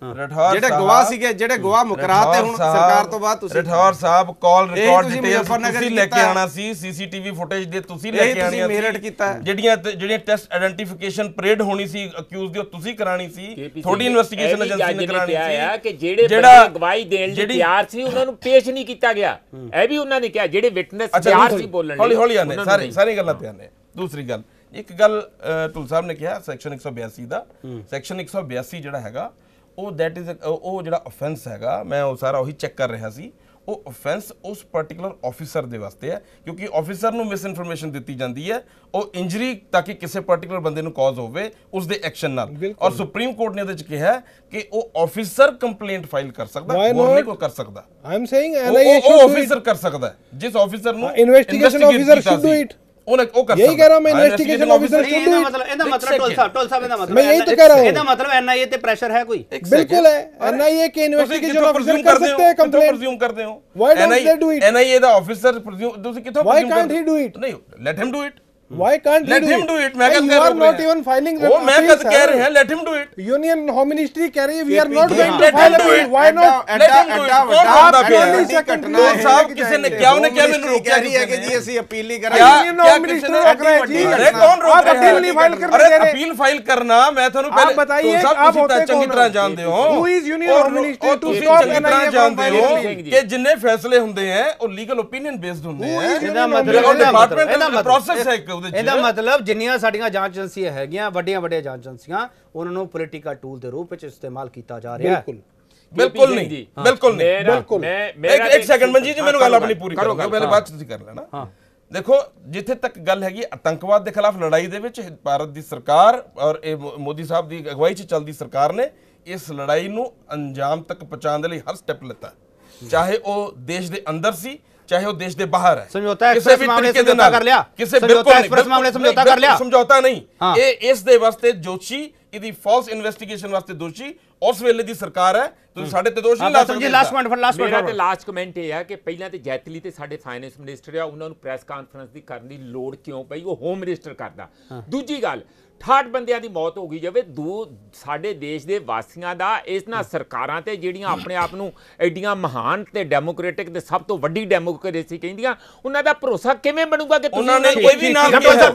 ਰਠੌਰ ਜਿਹੜੇ ਗਵਾਹ ਸੀਗੇ, ਜਿਹੜੇ ਗਵਾਹ ਮੁਕਰਾਤੇ ਹੁਣ ਸਰਕਾਰ ਤੋਂ ਬਾਅਦ ਤੁਸੀਂ ਰਠੌਰ ਸਾਹਿਬ ਕਾਲ ਰਿਕਾਰਡ ਤੁਸੀਂ ਡਿਟੇਲਸ ਮੁਜ਼ੱਫਰਨਗਰ ਤੁਸੀਂ ਲੈ ਕੇ ਕੀਤਾ। ਆਣਾ ਸੀ, ਸੀਸੀਟੀਵੀ ਫੁਟੇਜ ਦੇ ਤੁਸੀਂ ਲੈ ਇਹ ਕੇ ਤੁਸੀਂ ਆਣੀਆਂ ਮੇਰਠ ਕੀਤਾ। ਜਿਹੜੀਆਂ ਟੈਸਟ ਆਇਡੈਂਟੀਫਿਕੇਸ਼ਨ ਪਰੇਡ ਹੋਣੀ ਸੀ ਅਕਿਊਜ਼ ਦੀ, ਉਹ ਤੁਸੀਂ ਕਰਾਣੀ ਸੀ, ਥੋੜੀ ਇਨਵੈਸਟੀਗੇਸ਼ਨ ਏਜੰਸੀ ਨੇ ਕਰਾਣੀ ਸੀ ਕਿ ਜਿਹੜੇ ਬੰਦੇ ਗਵਾਹੀ ਦੇਣ ਲਈ ਤਿਆਰ ਸੀ ਉਹਨਾਂ ਨੂੰ ਪੇਸ਼ ਨਹੀਂ ਕੀਤਾ ਗਿਆ। ਇਹ ਵੀ ਉਹਨਾਂ ਨੇ ਕਿਹਾ ਜਿਹੜੇ ਵਿਟਨੈਸ ਤਿਆਰ ਸੀ ਬੋਲਣ ਲਈ। ਹੌਲੀ ਹੌਲੀ ਆਨੇ ਸਾਰੀ ਗੱਲਾਂ ਤੇ ਆਨੇ। ਦੂਸਰੀ ਗੱਲ, ਇੱਕ ਗੱਲ ਢੁੱਲ ਸਾਹਿਬ ਨੇ ਕਿਹਾ ਸੈਕਸ਼ਨ 182 ਦਾ, ਸੈਕਸ਼ਨ 182 ਜਿਹੜਾ ਹੈਗਾ ਉਹ ਦੈਟ ਇਜ਼ ਉਹ ਜਿਹੜਾ ਅਫੈਂਸ ਹੈਗਾ, ਮੈਂ ਉਹ ਸਾਰਾ ਉਹੀ ਚੈੱਕ ਕਰ ਰਿਹਾ ਸੀ, ਉਹ ਅਫੈਂਸ ਉਸ ਪਾਰਟਿਕੂਲਰ ਆਫੀਸਰ ਦੇ ਵਾਸਤੇ ਹੈ, ਕਿਉਂਕਿ ਆਫੀਸਰ ਨੂੰ ਮਿਸ ਇਨਫੋਰਮੇਸ਼ਨ ਦਿੱਤੀ ਜਾਂਦੀ ਹੈ, ਉਹ ਇੰਜਰੀ ਤਾਂ ਕਿ ਕਿਸੇ ਪਾਰਟਿਕੂਲਰ ਬੰਦੇ ਨੂੰ ਕਾਜ਼ ਹੋਵੇ ਉਸ ਦੇ ਐਕਸ਼ਨ ਨਾਲ। ਔਰ ਸੁਪਰੀਮ ਕੋਰਟ ਨੇ ਉਹਦੇ ਚ ਕਿਹਾ ਕਿ ਉਹ ਆਫੀਸਰ ਕੰਪਲੇਂਟ ਫਾਈਲ ਕਰ ਸਕਦਾ, ਹੋਰ ਨਹੀਂ ਕੋਈ ਕਰ ਸਕਦਾ। I am saying NIA should ਉਹ do it. ਆਫੀਸਰ ਕਰ ਸਕਦਾ ਹੈ, ਜਿਸ ਆਫੀਸਰ ਨੂੰ Investigation officer should do it. ਉਹਨੇ ਉਹ ਕਰ यही कह रहा हूं मैं, investigation officer should do it. ਇਹਦਾ ਮਤਲਬ ਟੋਲ ਸਾਹਿਬ ਇਹਦਾ ਮਤਲਬ मैं यही तो कह रहा हूं। ਇਹਦਾ ਮਤਲਬ NIA ਤੇ ਪ੍ਰੈਸ਼ਰ ਹੈ ਕੋਈ? बिल्कुल है, NIA के इन्वेस्टिगेशन ऑफिसर कर सकते हैं कंप्लेंट। presume ਕਰਦੇ ਹੋ Why don't they do it? NIA ਦਾ ਆਫੀਸਰ ਤੁਸੀਂ ਕਿੱਥੋਂ Why can't he do it? ਨਹੀਂ, let him do it. Why can't Let he him do do it. it? मैं Hey, कब you कह are रहा not हूं? even filing वो मैं appeals, कब कह sir. रहे हैं let him do it. Union Home Ministry कह रही है we are not KPG, going to let file him do appeal. it. Why not? Let him do it. ਐਡਾ कौन ਵੱਡਾ रोकता पिया अपनी है? घटना तो साहब किसी ने क्या उन्हें क्या मैंने रोका ਕਹਿ ਰਹੀ ਹੈ कि जी ਅਸੀਂ अपील नहीं कर क्या रहे। Union क्या Home किसी Minister ने रोक रहे हैं जी। अरे कौन रोक आप रहा अपील है? नहीं फाइल करने अरे दे रहे। अपील फाइल करना मैं ਤੁਹਾਨੂੰ आप बताइए साहब आप ਤੁਸੀਂ होते ਚੰਗੀ कौन ਤਰ੍ਹਾਂ हो? ਜਾਣਦੇ ਹੋ Who is Union Home Ministry to ਤੁਸੀਂ stop ਚੰਗੀ ਤਰ੍ਹਾਂ NIA from ਜਾਣਦੇ filing ਹੋ appeal? ਕਿ ਜਿੰਨੇ ਫੈਸਲੇ ਹੁੰਦੇ ਆ ਉਹ ਲੀਗਲ ਓਪੀਨੀਅਨ ਬੇਸਡ ਹੁੰਦੇ ਆ। ਇਹਦਾ ਡਿਪਾਰਟਮੈਂਟ ਪ੍ਰੋਸੈਸ ਹੈ ਇੱਕ ਉਹਦੇ ਚ। ਇਹਦਾ ਮਤਲਬ ਜਿੰਨੀਆਂ ਸਾਡੀਆਂ ਜਾਂਚ ਏਜੰਸੀਆਂ ਹੈਗੀਆਂ ਵੱਡੀਆਂ ਜਾਂਚ ਏਜੰਸੀਆਂ ਉਹਨਾਂ ਨੂੰ ਪੋਲੀਟੀਕਲ ਟੂਲ ਦੇ ਰੂਪ ਵਿੱਚ ਇਸਤੇਮਾਲ ਕੀਤਾ ਜਾ ਰਿਹਾ ਹੈ। ਬਿਲਕੁਲ ਨਹੀਂ, ਬਿਲਕੁਲ ਨਹੀਂ, ਬਿਲਕੁਲ। ਇੱਕ ਸੈਕਿੰਡ ਮਨਜੀਤ ਜੀ ਮੈਨੂੰ ਗੱਲ ਆਪਣੀ ਪੂਰੀ ਕਰੋ, ਪਹਿਲੇ ਬਾਅਦ ਤੁਸੀਂ ਕਰ ਲੈਣਾ। ਦੇਖੋ ਜਿੱਥੇ ਤੱਕ ਗੱਲ ਹੈਗੀ ਆਤੰਕਵਾਦ ਦੇ ਖਿਲਾਫ ਲੜਾਈ ਦੇ ਵਿੱਚ ਭਾਰਤ ਦੀ ਸਰਕਾਰ ਔਰ ਇਹ ਮੋਦੀ ਸਾਹਿਬ ਦੀ ਅਗਵਾਈ 'ਚ ਚੱਲਦੀ ਸਰਕਾਰ ਨੇ ਇਸ ਲੜਾਈ ਨੂੰ ਅੰਜਾਮ ਤੱਕ ਪਹੁੰਚਾਉਣ ਦੇ ਲਈ ਹਰ ਸਟੈਪ ਲਿੱਤਾ, ਚਾਹੇ ਉਹ ਦੇਸ਼ ਦੇ ਅੰਦਰ ਸੀ ਚਾਹੇ ਉਹ ਦੇਸ਼ ਦੇ ਬਾਹਰ ਹੈ। ਸਮਝੌਤਾ ਐਕਸਪ੍ਰੈਸ ਮਾਮਲੇ ਸਮਝੌਤਾ ਕਰ ਲਿਆ, ਕਿਸੇ ਸਮਝੌਤਾ ਐਕਸਪ੍ਰੈਸ ਮਾਮਲੇ ਸਮਝੌਤਾ ਕਰ ਲਿਆ, ਸਮਝੌਤਾ ਨਹੀਂ, ਇਹ ਇਸ ਦੇ ਵਾਸਤੇ ਦੋਸ਼ੀ, ਇਹਦੀ ਫਾਲਸ ਇਨਵੈਸਟੀਗੇਸ਼ਨ ਵਾਸਤੇ ਦੋਸ਼ੀ ਉਸ ਵੇਲੇ ਦੀ ਸਰਕਾਰ ਹੈ। ਤੁਸੀਂ ਸਾਡੇ ਤੇ ਦੋਸ਼ ਨਹੀਂ ਲਾ ਸਕਦੇ। ਮੇਰਾ ਤੇ ਲਾਸਟ ਕਮੈਂਟ ਇਹ ਹੈ ਕਿ ਪਹਿਲਾਂ ਤੇ ਜੈਤਲੀ ਤੇ ਸਾਡੇ ਫਾਈਨੈਂਸ ਮਿਨਿਸਟਰ ਆ, ਉਹਨਾਂ ਨੂੰ ਪ੍ਰੈਸ ਕਾਨਫਰੰਸ ਦੀ ਕਰਨ ਦੀ ਲੋੜ ਕਿਉਂ ਪਈ? ਉਹ ਹੋਮ ਮਿਨਿਸਟਰ ਕਰਦਾ। ਦੂਜੀ ਗੱਲ 68 ਬੰਦਿਆਂ ਦੀ ਮੌਤ ਹੋ ਗਈ ਜਾਵੇ, ਸਾਡੇ ਦੇਸ਼ ਦੇ ਵਾਸੀਆਂ ਦਾ ਇਸ ਨਾਲ ਸਰਕਾਰਾਂ ਤੇ ਜਿਹੜੀਆਂ ਆਪਣੇ ਆਪ ਨੂੰ ਐਡੀਆਂ ਮਹਾਨ ਤੇ ਡੈਮੋਕ੍ਰੈਟਿਕ ਤੇ ਸਭ ਤੋਂ ਵੱਡੀ ਡੈਮੋਕ੍ਰੇਸੀ ਕਹਿੰਦੀਆਂ, ਉਹਨਾਂ ਦਾ ਭਰੋਸਾ ਕਿਵੇਂ ਬਣੂਗਾ ਕਿ ਉਹਨਾਂ ਨੇ ਕੋਈ ਵੀ ਨਾਲ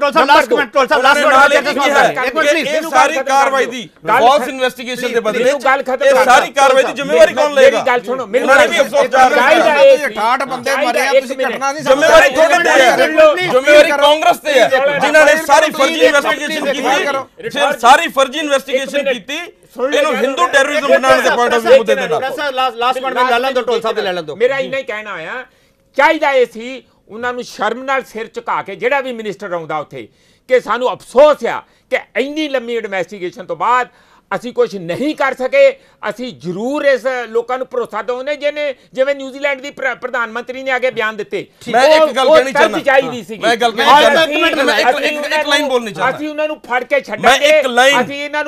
ਸਾਰੀ ਕਾਰਵਾਈ ਦੀ ਫਾਲਸ ਇਨਵੈਸਟੀਗੇਸ਼ਨ ਦੇ ਬਦਲੇ ਗੱਲ ਖਤਮ ਇਹ ਸਾਰੀ ਕਾਰਵਾਈ ਦੀ ਜ਼ਿੰਮੇਵਾਰੀ ਕੌਣ ਲਏਗਾ? ਗੱਲ ਸੁਣੋ, ਮੈਨੂੰ ਉਹਨਾਂ ਨੇ ਵੀ ਅਫਸੋਸ ਚਾਹੀਦਾ ਹੈ 68 ਬੰਦੇ ਮਰੇ ਆ, ਤੁਸੀਂ ਘਟਨਾ ਨਹੀਂ ਜ਼ਿੰਮੇਵਾਰੀ ਤੁਹਾਡੇ ਤੇ ਹੈ, ਜ਼ਿੰਮੇਵਾਰੀ ਕਾਂਗਰਸ ਤੇ ਹੈ, ਜਿਨ੍ਹਾਂ ਨੇ ਸਾਰੀ ਫਰਜ਼ੀ ਇਨਵੈਸਟੀਗੇਸ਼ਨ ਕੀਤੀ, ਸਾਰੀ ਫਰਜ਼ੀ ਇਨਵੈਸਟੀਗੇਸ਼ਨ ਕੀਤੀ, ਇਹਨੂੰ ਹਿੰਦੂ ਟੈਰਰਿਜ਼ਮ ਬਣਾਉਣ ਦੇ ਪੁਆਇੰਟ ਆਫ ਵਿਊ ਮੁੱਦੇ ਦੇ ਨਾਲ। ਲਾਸਟ ਮਿੰਟ ਵਿੱਚ ਲੈ ਲੈਣ ਦਿਓ, ਢੋਲ ਸਾਹਿਬ ਦੇ ਲੈ ਲੈਣ ਦਿਓ। ਮੇਰਾ ਇੰਨਾ ਹੀ ਕਹਿਣਾ ਆ, ਚਾਹੀਦਾ ਇਹ ਸੀ ਉਹਨਾਂ ਨੂੰ ਸ਼ਰਮ ਨਾਲ ਸਿਰ ਝੁਕਾ ਕੇ ਜਿਹੜਾ ਵੀ ਮਿਨਿਸਟਰ ਆਉਂਦਾ ਉੱਥੇ ਕਿ ਸਾਨੂੰ ਅਫਸੋਸ ਆ ਕਿ ਇੰਨੀ ਲੰਮੀ ਇਨਵੈਸਟੀਗੇਸ਼ਨ ਤੋਂ ਬਾਅਦ ਅਸੀਂ ਕੁਝ ਨਹੀਂ ਕਰ ਸਕੇ, ਅਸੀਂ ਜ਼ਰੂਰ ਇਸ ਲੋਕਾਂ ਨੂੰ ਭਰੋਸਾ ਦਿਵਾਉਂਦੇ ਜਿਵੇਂ ਨਿਊਜ਼ੀਲੈਂਡ ਦੀ ਪ੍ਰਧਾਨ ਮੰਤਰੀ ਨੇ ਅੱਗੇ ਬਿਆਨ ਦਿੱਤੇ। ਮੈਂ ਇੱਕ ਗੱਲ ਕਹਿਣੀ ਚਾਹੁੰਦਾ, ਚਾਹੀਦੀ ਸੀ ਮੈਂ ਗੱਲ ਕਹਿਣੀ ਚਾਹੁੰਦਾ, ਇੱਕ ਲਾਈਨ ਬੋਲਣੀ ਚਾਹੁੰਦਾ, ਅਸੀਂ ਉਹਨਾਂ ਨੂੰ ਫੜ ਕੇ ਛੱਡਾਂਗੇ, ਅਸੀਂ ਇਹਨਾਂ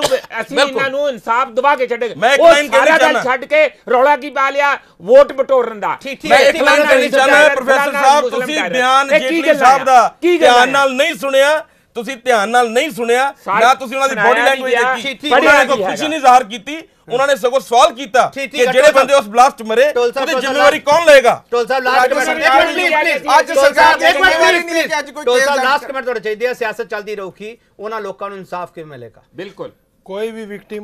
ਨੂੰ ਇਨਸਾਫ ਦਵਾ ਕੇ ਛੱਡਾਂਗੇ। ਉਹ ਸਾਰਾ ਗੱਲ ਛੱਡ ਕੇ ਰੌਲਾ ਕੀ ਪਾ ਲਿਆ ਵੋਟ ਬਟੋਰਨ ਦਾ। ਮੈਂ ਇੱਕ ਲਾਈਨ ਕਹਿਣੀ ਚਾਹੁੰਦਾ, ਪ੍ਰੋਫੈਸਰ ਸਾਹਿਬ ਤੁਸੀਂ ਬਿਆਨ ਜੇਟਲੀ ਸਾਹਿਬ ਦਾ ਧਿਆਨ ਨਾਲ ਨਹੀਂ ਸੁਣਿਆ, ਤੁਸੀਂ ਧਿਆਨ ਨਾਲ ਨਹੀਂ ਸੁਣਿਆ, ਨਾ ਤੁਸੀਂ ਉਹਨਾਂ ਦੀ ਬੋਡੀ ਲੈਂਗੁਏਜ ਦੇਖੀ, ਉਹਨਾਂ ਨੇ ਕੋਈ ਖੁਸ਼ੀ ਨਹੀਂ ਜ਼ਾਹਰ ਕੀਤੀ, ਉਹਨਾਂ ਨੇ ਸਗੋਂ ਸਵਾਲ ਕੀਤਾ ਕਿ ਜਿਹੜੇ ਬੰਦੇ ਉਸ ਬਲਾਸਟ ਮਰੇ ਉਹਦੀ ਜ਼ਿੰਮੇਵਾਰੀ ਕੌਣ ਲਏਗਾ? ਢੋਲ ਸਾਹਿਬ ਲਾਸਟ ਕਮੈਂਟ, ਅੱਜ ਸਰਕਾਰ ਦੀ ਜ਼ਿੰਮੇਵਾਰੀ ਨਹੀਂ ਹੈ ਕਿ ਅੱਜ ਕੋਈ ਢੋਲ ਸਾਹਿਬ ਲਾਸਟ ਕਮੈਂਟ ਤੁਹਾਡੇ ਚਾਹੀਦੇ ਆ। ਸਿਆਸਤ ਚੱਲਦੀ ਰਹੂਗੀ, ਉਹਨਾਂ ਲੋਕਾਂ ਨੂੰ ਇਨਸਾਫ ਕਿਵੇਂ ਮਿਲੇਗਾ? ਬਿਲकुल कोई भी विक्टिम,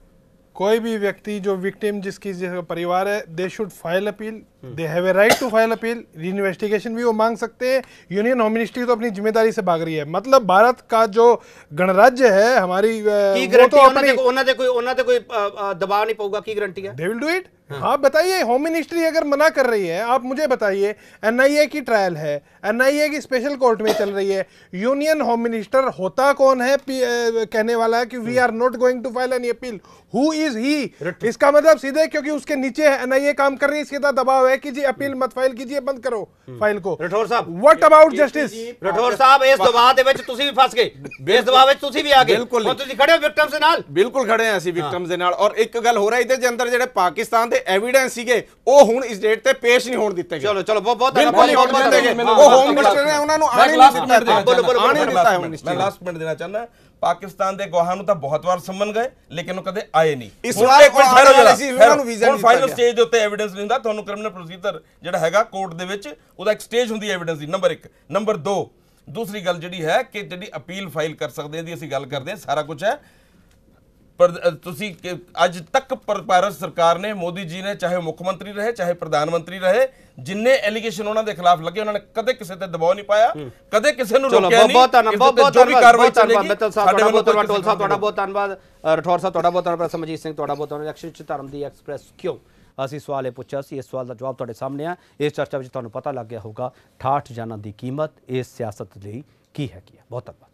कोई भी व्यक्ति जो विक्टिम जिसकी परिवार है, they should file appeal, they have a right to file appeal, investigation भी वो मांग सकते हैं। यूनियन होम मिनिस्ट्री तो अपनी जिम्मेदारी से भाग रही है। मतलब भारत का जो गणराज्य है हमारी, वो तो अपनी ਉਹਨਾਂ ਤੇ ਕੋਈ ਦਬਾਅ ਨਹੀਂ ਪਊਗਾ, ਕੀ ਗਾरंटी है? They will do it. आप बताइए, होम मिनिस्ट्री अगर मना कर रही है, आप मुझे बताइए, एनआईए की ट्रायल है, एनआईए की स्पेशल कोर्ट में चल रही है, यूनियन होम मिनिस्टर होता कौन है कहने वाला है कि we are not going to file any appeal? Who is he? इसका मतलब सीधे क्योंकि उसके नीचे एनआईए काम कर रही है, इसके दबाव है कि जी अपील मत फाइल कीजिए, बंद करो फाइल को। राठौर साहब, व्हाट अबाउट जस्टिस? राठौर साहब, इस दबाव ਦੇ ਵਿੱਚ ਤੁਸੀਂ ਵੀ ਫਸ ਗਏ, ਇਸ ਦਬਾਅ ਵਿੱਚ ਤੁਸੀਂ ਵੀ ਆ ਗਏ, ਹੁਣ ਤੁਸੀਂ ਖੜੇ ਹੋ ਵਿਕਟਮਸ ਦੇ ਨਾਲ। ਬਿਲਕੁਲ ਖੜੇ ਆ ਅਸੀਂ ਵਿਕਟਮਸ ਦੇ ਨਾਲ। ਔਰ ਇੱਕ ਗੱਲ ਹੋ ਰਹੀ ਇਹਦੇ ਅੰਦਰ ਜਿਹੜੇ ਪਾਕਿਸਤਾਨ ਦੇ ਐਵੀਡੈਂਸ ਸੀਗੇ ਉਹ ਹੁਣ ਇਸ ਡੇਟ ਤੇ ਪੇਸ਼ ਨਹੀਂ ਹੋਣ ਦਿੱਤੇ ਗਏ। ਚਲੋ ਬਹੁਤ ਬਿਲਕੁਲ ਨਹੀਂ ਹੋਣ ਦਿੱਤੇ ਗਏ। ਉਹ ਹੋਮ ਮਿਨਿਸਟਰ ਨੇ ਉਹਨਾਂ ਨੂੰ ਆਣੇ ਨਹੀਂ ਦਿੱਤਾ, ਆਣੇ ਨਹੀਂ ਦਿੱਤਾ ਹੋਮ ਮਿਨਿਸਟਰ। ਮੈਂ ਲਾਸਟ ਮਿੰਟ ਦੇਣਾ ਚਾਹੁੰਦਾ, ਪਾਕਿਸਤਾਨ ਦੇ ਗਵਾਹਾਂ ਨੂੰ ਤਾਂ ਬਹੁਤ ਵਾਰ ਸੰਮਨ ਗਏ ਲੇਕਿਨ ਉਹ ਕਦੇ ਆਏ ਨਹੀਂ। ਇਸ ਹੁਣ ਵਾਰ ਇੱਕ ਮਿੰਟ ਠਹਿਰੋ ਜਰਾ, ਸੀ, ਉਹਨਾਂ ਨੂੰ ਵੀਜ਼ਾ ਹੁਣ ਨਹੀਂ ਦਿੱਤਾ ਫਾਈਨਲ ਗਿਆ। ਸਟੇਜ ਦੇ ਉੱਤੇ ਐਵੀਡੈਂਸ ਨਹੀਂ ਹੁੰਦਾ। ਤੁਹਾਨੂੰ ਕ੍ਰਿਮੀਨਲ ਪ੍ਰੋਸੀਜਰ ਜਿਹੜਾ ਹੈਗਾ ਕੋਰਟ ਦੇ ਵਿੱਚ ਉਹਦਾ ਇੱਕ ਸਟੇਜ ਹੁੰਦੀ ਹੈ ਐਵੀਡੈਂਸ ਦੀ, ਨੰਬਰ 1। ਨੰਬਰ 2, ਦੂਸਰੀ ਗੱਲ ਜਿਹੜੀ ਹੈ ਕਿ ਜਿਹੜੀ ਅਪੀਲ ਫਾਈਲ ਕਰ ਸਕਦੇ ਹਾਂ ਦੀ ਅਸੀਂ ਗੱਲ ਕਰਦੇ ਹਾਂ, ਸਾਰਾ ਕੁਝ ਹੈ। ਪਰ ਤੁਸੀਂ ਅੱਜ ਤੱਕ ਭਾਰਤ ਸਰਕਾਰ ਨੇ, ਮੋਦੀ ਜੀ ਨੇ, ਚਾਹੇ ਮੁੱਖ ਮੰਤਰੀ ਰਹੇ ਚਾਹੇ ਪ੍ਰਧਾਨ ਮੰਤਰੀ ਰਹੇ, ਜਿੰਨੇ ਐਲੀਗੇਸ਼ਨ ਉਹਨਾਂ ਦੇ ਖਿਲਾਫ ਲੱਗੇ ਉਹਨਾਂ ਨੇ ਕਦੇ ਕਿਸੇ ਤੇ ਦਬਾਅ ਨਹੀਂ ਪਾਇਆ, ਕਦੇ ਕਿਸੇ ਨੂੰ ਰੋਕਿਆ ਨਹੀਂ। ਬਹੁਤ ਧੰਨਵਾਦ, ਬਹੁਤ ਮਿੱਤਲ ਸਾਹਿਬ ਤੁਹਾਡਾ ਬਹੁਤ ਧੰਨਵਾਦ, ਟੋਲ ਸਾਹਿਬ ਤੁਹਾਡਾ ਬਹੁਤ ਧੰਨਵਾਦ, ਰਠੌਰ ਸਾਹਿਬ ਤੁਹਾਡਾ ਬਹੁਤ ਧੰਨਵਾਦ, ਸਮਜੀਤ ਸਿੰਘ ਤੁਹਾਡਾ ਬਹੁਤ ਧੰਨਵਾਦ। ਇਲੈਕਸ਼ਨ 'ਚ ਧਰਮ ਦੀ ਐਕਸਪ੍ਰੈਸ ਕਿਉਂ ਅਸੀਂ ਸਵਾਲ ਇਹ ਪੁੱਛਿਆ ਸੀ, ਇਸ ਸਵਾਲ ਦਾ ਜਵਾਬ ਤੁਹਾਡੇ ਸਾਹਮਣੇ ਆ। ਇਸ ਚਰਚਾ ਵਿੱਚ ਤੁਹਾਨੂੰ ਪਤਾ ਲੱਗ ਗਿਆ ਹੋਊਗਾ 68 ਜਾਨਾਂ ਦੀ ਕੀਮਤ ਇਸ ਸਿਆਸਤ ਲਈ ਕੀ ਹੈਗੀ ਹੈ। ਬਹੁਤ ਧੰਨਵਾਦ।